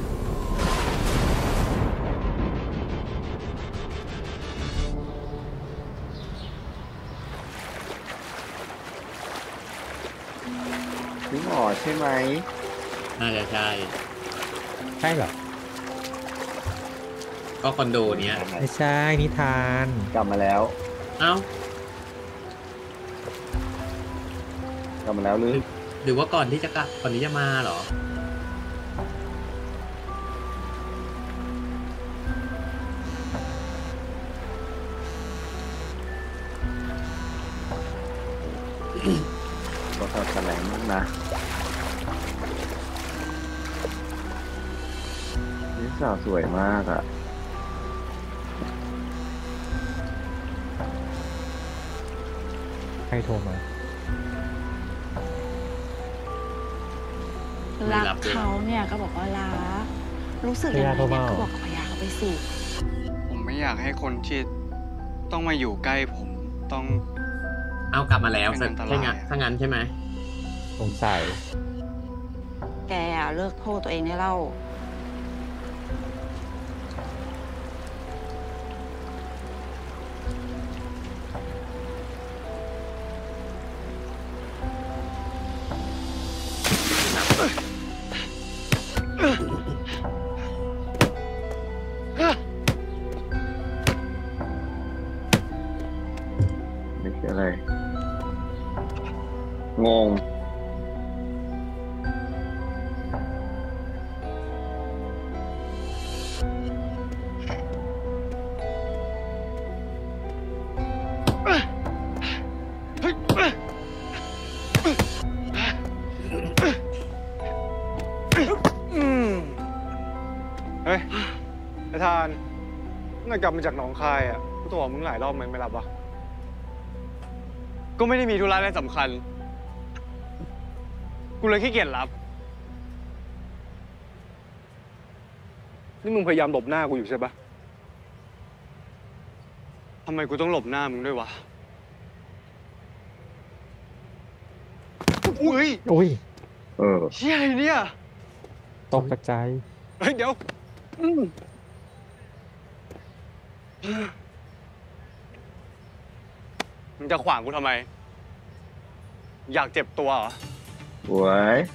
พี่หมอใช่ไหมน่าจะใช่ใช่เหรอก็คอนโดเนี้ยไม่ใช่นิทานกลับมาแล้วเอ้ากลับมาแล้วหรือว่าก่อนที่จะกลับก่อนที่จะมาเหรอก็แถลงมากนะนี่สาวสวยมากอ่ะใครโทรมารักเขาเนี่ยก็บอกว่ารักรู้สึกยังไงเนี่ยก็บอกกับพยาเขาไปสิผมไม่อยากให้คนที่ต้องมาอยู่ใกล้ผมต้องเอากลับมาแล้วเป็นอันตรายถ้างั้นใช่ไหมสงสัยแกอะเลิกโทษตัวเองได้แล้วนี่คืออะไร งงเฮ้ยไอ้ทานเมื่อกลับมาจากหนองคายอ่ะกูโทรหามึงหลายรอบไม่รับวะก็ไม่ได้มีธุระอะไรสำคัญ กูเลยขี้เกียจรับนี่มึงพยายามหลบหน้ากูอยู่ใช่ปะทำไมกูต้องหลบหน้ามึงด้วยวะ อุ้ยอุ้ยเชี่ยอะไรเนี่ยตกใจเฮ้ยเดี๋ยวมึงจะขวางกูทำไม อยากเจ็บตัวเหรอหวย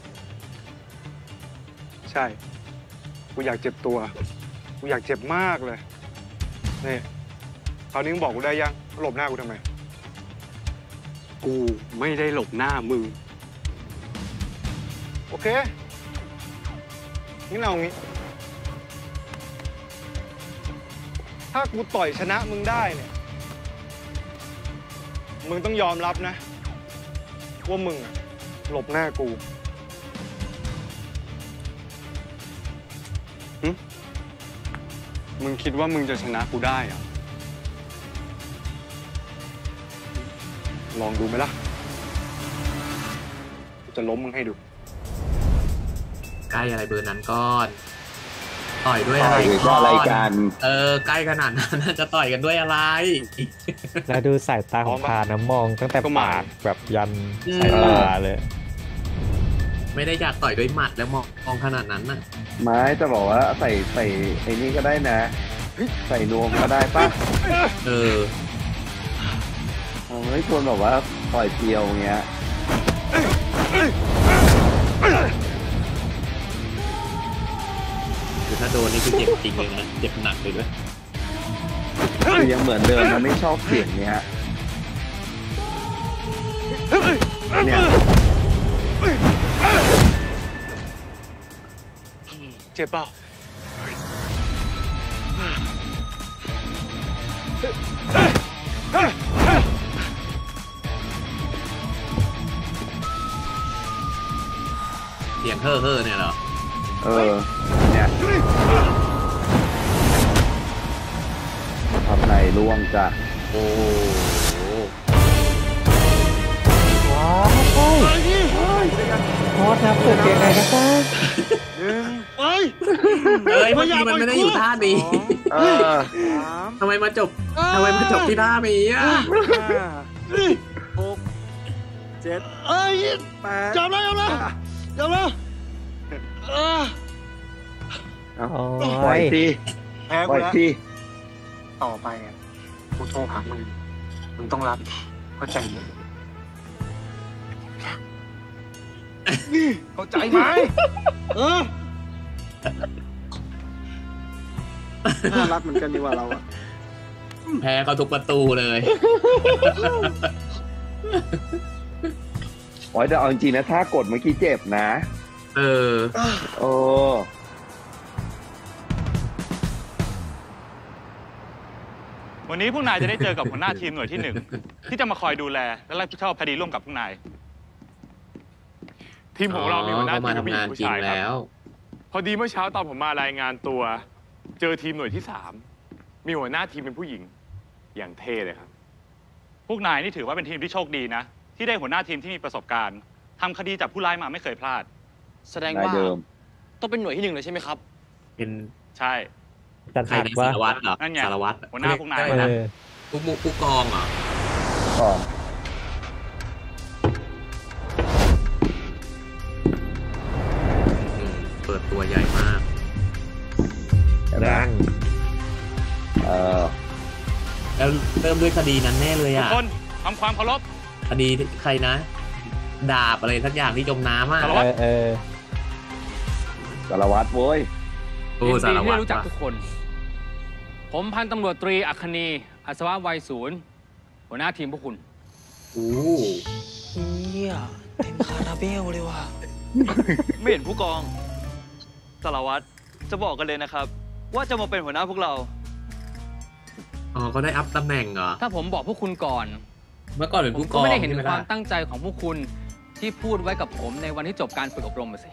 ใช่ กูอยากเจ็บตัว กูอยากเจ็บมากเลยนี่คราวนี้มึงบอกกูได้ยังหลบหน้ากูทำไมกูไม่ได้หลบหน้ามึงโอเคงั้นเอางี้ ถ้ากูต่อยชนะมึงได้เนี่ย มึงต้องยอมรับนะ ว่ามึงอะหลบหน้ากูมึงคิดว่ามึงจะชนะกูได้เหรอลองดูไหมล่ะ กูจะล้มมึงให้ดูใกล้อะไรเบอร์นั้นก่อน ต่อยด้วยต่อะอไรยด้วยก่ออะไรนกันใกล้ขนาดนั้นจะต่อยกันด้วยอะไรแล้วดูสายตาของพานะมองตั้งแต่ปากแบบยันสายตาเลยไม่ได้อยากต่อยด้วยหมัดแล้วมองขนาดนั้นน่ะไม้จะบอกว่าใส่ไอ้นี่ก็ได้นะ ใส่นวมก็ได้ป่ะ ไม่ควรแบบว่าปล่อยเพียวอย่างเงี้ยคือถ้าโดนนี่คือเจ็บจริงเลยนะเจ็บหนักเลยด้วยคือยังเหมือนเดิมนะไม่ชอบเสียงเนี้ยเนี่ยเจ็บเปล่าเสียงเฮ่อเนี่ยเหรอเนี่ยทำไหนร่วงจ้ะโอ้ว้าวโทษนะเปิดเกมไหนนะครับเมื่อกี้มันไม่ได้อยู่ท่านี้ทำไมมาจบที่ท่านี้อ่ะ 7 8 จับแล้วจับแล้วปล่อยทีแพ้ปกูล่อยแล้วทีต่อไปอ่ะกูโทรหามึง มึงต้องรับเข้าใจไหมเข้าใจไหมน่ารักเหมือนกันดีว่าเราอ่ะแพ้เขาทุกประตูเลยโอ้ยแต่เอาจริงๆนะถ้ากดเมื่อกี้เจ็บนะวันนี้พวกนายจะได้เจอกับหัวหน้าทีมหน่วยที่ 1 ที่จะมาคอยดูแลและรับผิดชอบคดีร่วมกับพวกนาย ทีมของเรามีหัวหน้าทีมผู้หญิงผู้ชายครับพอดีเมื่อเช้าตอนผมมารายงานตัว เจอทีมหน่วยที่ 3 มีหัวหน้าทีมเป็นผู้หญิงอย่างเท่เลยครับ พวกนายนี่ถือว่าเป็นทีมที่โชคดีนะที่ได้หัวหน้าทีมที่มีประสบการณ์ทำคดีจับผู้ร้ายมาไม่เคยพลาดแสดงว่านายเดิมต้องเป็นหน่วยที่ 1เลยใช่ไหมครับเป็นใช่จะใครถักนะว่าสารวัตรเหรอนั่นไงสารวัตรหัวหน้าพวกนายเรีกเออผู้กองเหรอก่อนเปิดตัวใหญ่มากนั่นแล้วเริ่มด้วยคดีนั้นแน่เลยทุกอ่ะคนทำความเคารพคดีใครนะ ดาบอะไรสักอย่างที่จมน้ำอ่ะสารวัตรสารวัตรโว้ยโอ้ยินสาดีรที่วัตได้รรู้จักว่ะทุกคน ผมพันตำรวจตรีอัคนีอัศวะวัยศูนย์หัวหน้าทีมพวกคุณโอ้เฮียเต็มคาราเบลเลยว่ะ ไม่เห็นผู้กองสารวัตรจะบอกกันเลยนะครับ ว่าจะมาเป็นหัวหน้าพวกเราอ๋อเขาได้อัพตำแหน่งเหรอถ้าผมบอกพวกคุณก่อนเมื่อก่อนเป็นผมผู้กก็องไม่ได้เห็นใช่ถึไหมงควาล่ะมตั้งใจของพวกคุณที่พูดไว้กับผมในวันที่จบการฝึกอบรมมาสิ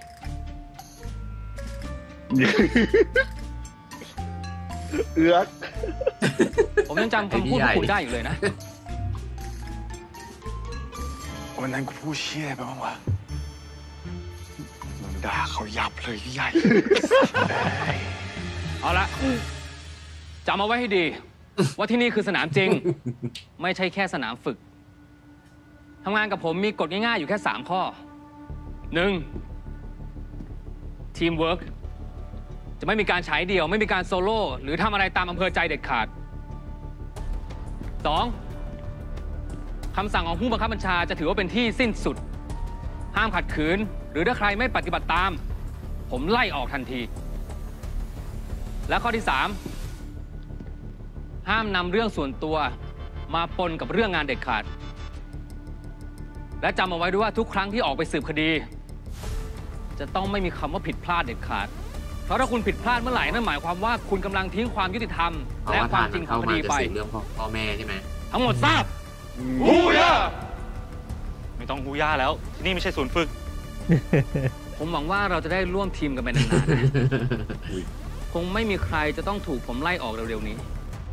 เอื้อกผมยังจำคำพูดพวกคุณได้อยู่เลยนะวันนั้นกูพูดเชี่ยไปบ้างวะมึงด่าเขายับเลยพี่ใหญ่เอาละจำเอาไว้ให้ดี ว่าที่นี่คือสนามจริง ไม่ใช่แค่สนามฝึกทำงานกับผมมีกฎง่ายๆอยู่แค่ 3 ข้อ 1. ทีมเวิร์กจะไม่มีการฉายเดี่ยวไม่มีการโซโล่หรือทำอะไรตามอำเภอใจเด็ดขาด 2. คำสั่งของผู้บังคับบัญชาจะถือว่าเป็นที่สิ้นสุด ห้ามขัดขืนหรือถ้าใครไม่ปฏิบัติตาม ผมไล่ออกทันที และข้อที่ 3. ห้ามนำเรื่องส่วนตัวมาปนกับเรื่องงานเด็ดขาด และจำเอาไว้ด้วยว่าทุกครั้งที่ออกไปสืบคดี จะต้องไม่มีคำว่าผิดพลาดเด็ดขาด เพราะถ้าคุณผิดพลาดเมื่อไหร่นั่นหมายความว่าคุณกำลังทิ้งความยุติธรรมเพราะและว่าควาทาม นจริงขอเข้างคมาดีจะไปสืบเรื่องพ่อแม่ใช่ไหมทั้งหมดทราบฮูย่าไม่ต้องฮูย่าแล้ว ที่นี่ไม่ใช่ศูนย์ฝึกผมหวังว่าเราจะได้ร่วมทีมกันไปนานๆนะคงไม่มีใครจะต้องถูกผมไล่ออกเร็วๆนี้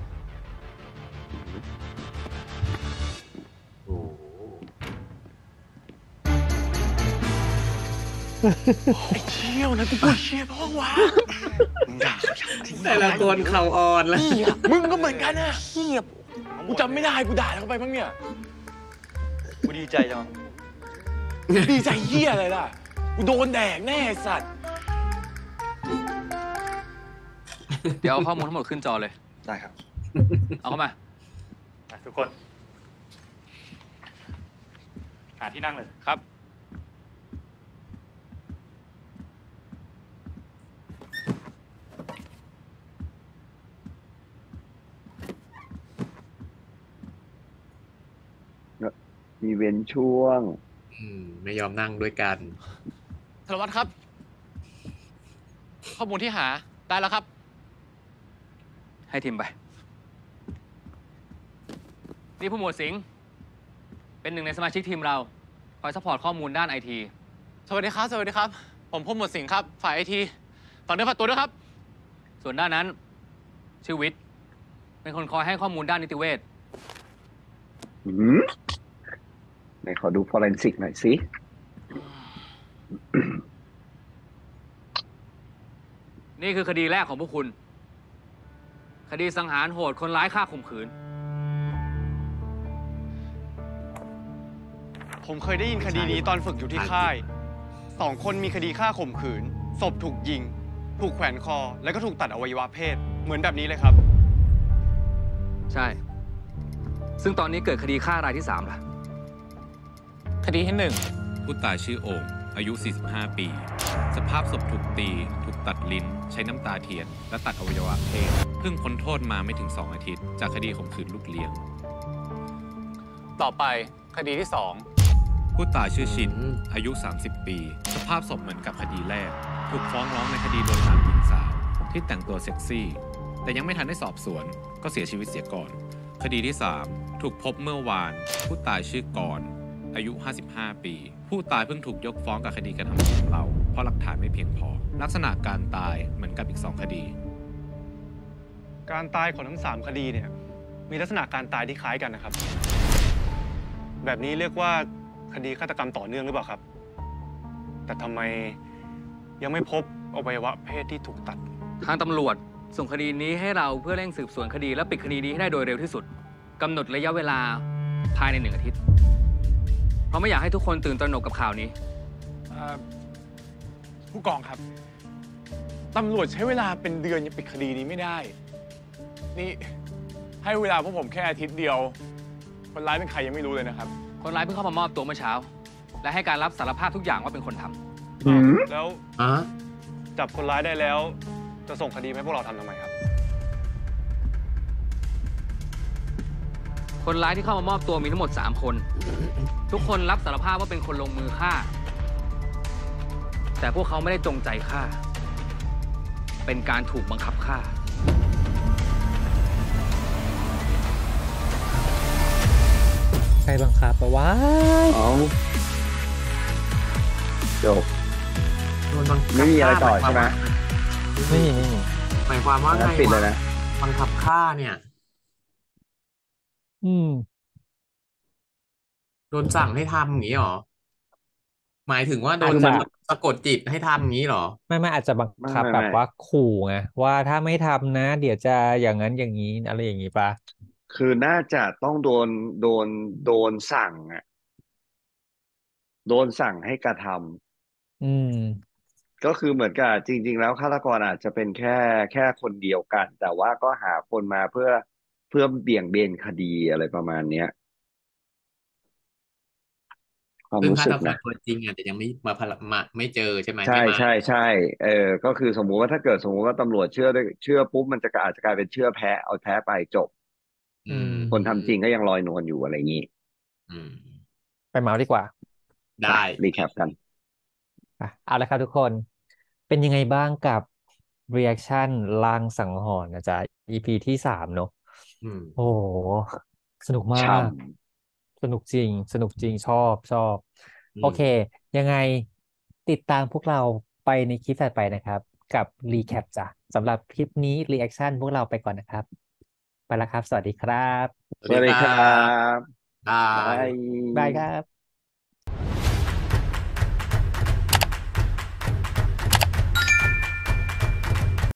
ไอ้เชี่ยวนะกูพูดเชี่ยเพราะว่ามึงด่าเขาอย่างที่แต่ละคนเขาอ่อนแล้วเหี้ยมึงก็เหมือนกันนะเหี้ยกูจำไม่ได้กูด่าแล้วไปบ้างเนี่ยกูดีใจจังดีใจเหี้ยอะไรล่ะกูโดนแดกแน่ไอ้สัตว์เดี๋ยวเอาข้อมูลทั้งหมดขึ้นจอเลยได้ครับเอาเข้ามาทุกคน หาที่นั่งเลยครับมีเว้นช่วงไม่ยอมนั่งด้วยกันสารวัตรครับ ข้อมูลที่หาได้แล้วครับให้ทีมไป นี่ผู้หมวดสิงห์เป็นหนึ่งในสมาชิกทีมเรา คอยซัพพอร์ตข้อมูลด้านไอทีสวัสดีครับ สวัสดีครับ ผมพลหมวดสิงห์ครับ ฝ่ายไอทีฝากเนื้อฝากตัวด้วยครับส่วนด้านนั้น ชื่อวิทย์เป็นคนคอยให้ข้อมูลด้านนิติเวชไหนขอดูฟอเรนซิกหน่อยสินี่คือคดีแรกของพวกคุณ คดีสังหารโหดคนร้ายฆ่าข่มขืนผมเคยได้ยินคดีนี้ตอนฝึกอยู่ที่ค่าย 2 คนมีคดีฆ่าข่มขืน ศพถูกยิง ถูกแขวนคอ แล้วก็ถูกตัดอวัยวะเพศ เหมือนแบบนี้เลยครับใช่ ซึ่งตอนนี้เกิดคดีฆ่ารายที่ 3 ล่ะคดีที่ 1 ผู้ตายชื่อโอ่งอายุ 45 ปี สภาพศพถูกตี ถูกตัดลิ้น ใช้น้ำตาเทียน และตัดอวัยวะเพศ เพิ่งพ้นโทษมาไม่ถึง 2 อาทิตย์ จากคดีข่มขืนลูกเลี้ยง ต่อไปคดีที่ 2 ผู้ตายชื่อชิน อายุ 30 ปี สภาพศพเหมือนกับคดีแรก ถูกฟ้องร้องในคดีโดนลามหญิงสาวที่แต่งตัวเซ็กซี่ แต่ยังไม่ทันได้สอบสวน ก็เสียชีวิตเสียก่อน คดีที่ 3 ถูกพบเมื่อวาน ผู้ตายชื่อกรอายุ 55 ปี ผู้ตายเพิ่งถูกยกฟ้องกับคดีกระทำชำเราเพราะหลักฐานไม่เพียงพอ ลักษณะการตายเหมือนกับอีก 2 คดีการตายของทั้ง 3 คดีเนี่ยมีลักษณะการตายที่คล้ายกันนะครับ แบบนี้เรียกว่าคดีฆาตกรรมต่อเนื่องหรือเปล่าครับ แต่ทำไมยังไม่พบอวัยวะเพศที่ถูกตัดทางตำรวจส่งคดีนี้ให้เราเพื่อเร่งสืบสวนคดีและปิดคดีนี้ให้ได้โดยเร็วที่สุดกำหนดระยะเวลาภายใน1 อาทิตย์ เพราะไม่อยากให้ทุกคนตื่นตระหนกกับข่าวนี้ผู้กองครับ ตำรวจใช้เวลาเป็นเดือนยังปิดคดีนี้ไม่ได้ นี่ให้เวลาพวกผมแค่อาทิตย์เดียว คนร้ายเป็นใครยังไม่รู้เลยนะครับคนร้ายเพิ่งเข้ามามอบตัวเมื่อเช้า และให้การรับสารภาพทุกอย่างว่าเป็นคนทำแล้วจับคนร้ายได้แล้ว จะส่งคดีให้พวกเราทำทำไมครับคนร้ายที่เข้ามามอบตัวมีทั้งหมด3 คน ทุกคนรับสารภาพว่าเป็นคนลงมือฆ่า แต่พวกเขาไม่ได้จงใจฆ่า เป็นการถูกบังคับฆ่าใครบังคับปะวะจบไม่มีอะไรต่อใช่ไหมไม่มีหมายความว่าไงปิดเลยนะบังคับฆ่าเนี่ย โดนสั่งให้ทำอย่างนี้หรอ หมายถึงว่าโดนสะกดจิตให้ทำอย่างนี้หรอไม่อาจจะบังคับแบบว่าขู่ไงว่าถ้าไม่ทำนะ เดี๋ยวจะอย่างนั้นอย่างนี้อะไรอย่างนี้ปะคือน่าจะต้องโดนสั่งอ่ะโดนสั่งให้กระทำก็คือเหมือนกับจริงๆแล้วฆาตกรอาจจะเป็นแค่คนเดียวกัน แต่ว่าก็หาคนมาเพื่อเบี่ยงเบนคดีอะไรประมาณเนี้ยความซึ่งรู้ฆาสึตกกรนะตัวจริงอาจจะยังไม่ไม่เจอใช่ไหมใช่ไม่มาใช่ก็คือสมมุติว่าถ้าเกิดสมมุติว่าตำรวจเชื่อปุ๊บมันจะอาจจะกลายเป็นเชื่อแพ้เอาแพ้ไปจบ คนทำจริงก็ยังลอยนวลอยู่อะไรอย่างนี้ไปเมาส์ดีกว่าได้รีแคปกันเอาละครับทุกคน เป็นยังไงบ้างกับ reaction ลางสังหรณ์นะจ๊ะ EP ที่3เนอะโอ้โห สนุกมาช่ก สนุกจริง ชอบ โอเค ยังไงติดตามพวกเราไปในคลิปถัดไปนะครับ กับ recap จ้ะสำหรับคลิปนี้ reaction พวกเราไปก่อนนะครับ ไปแล้วครับ สวัสดีครับสวัสดีครับบายบายครับ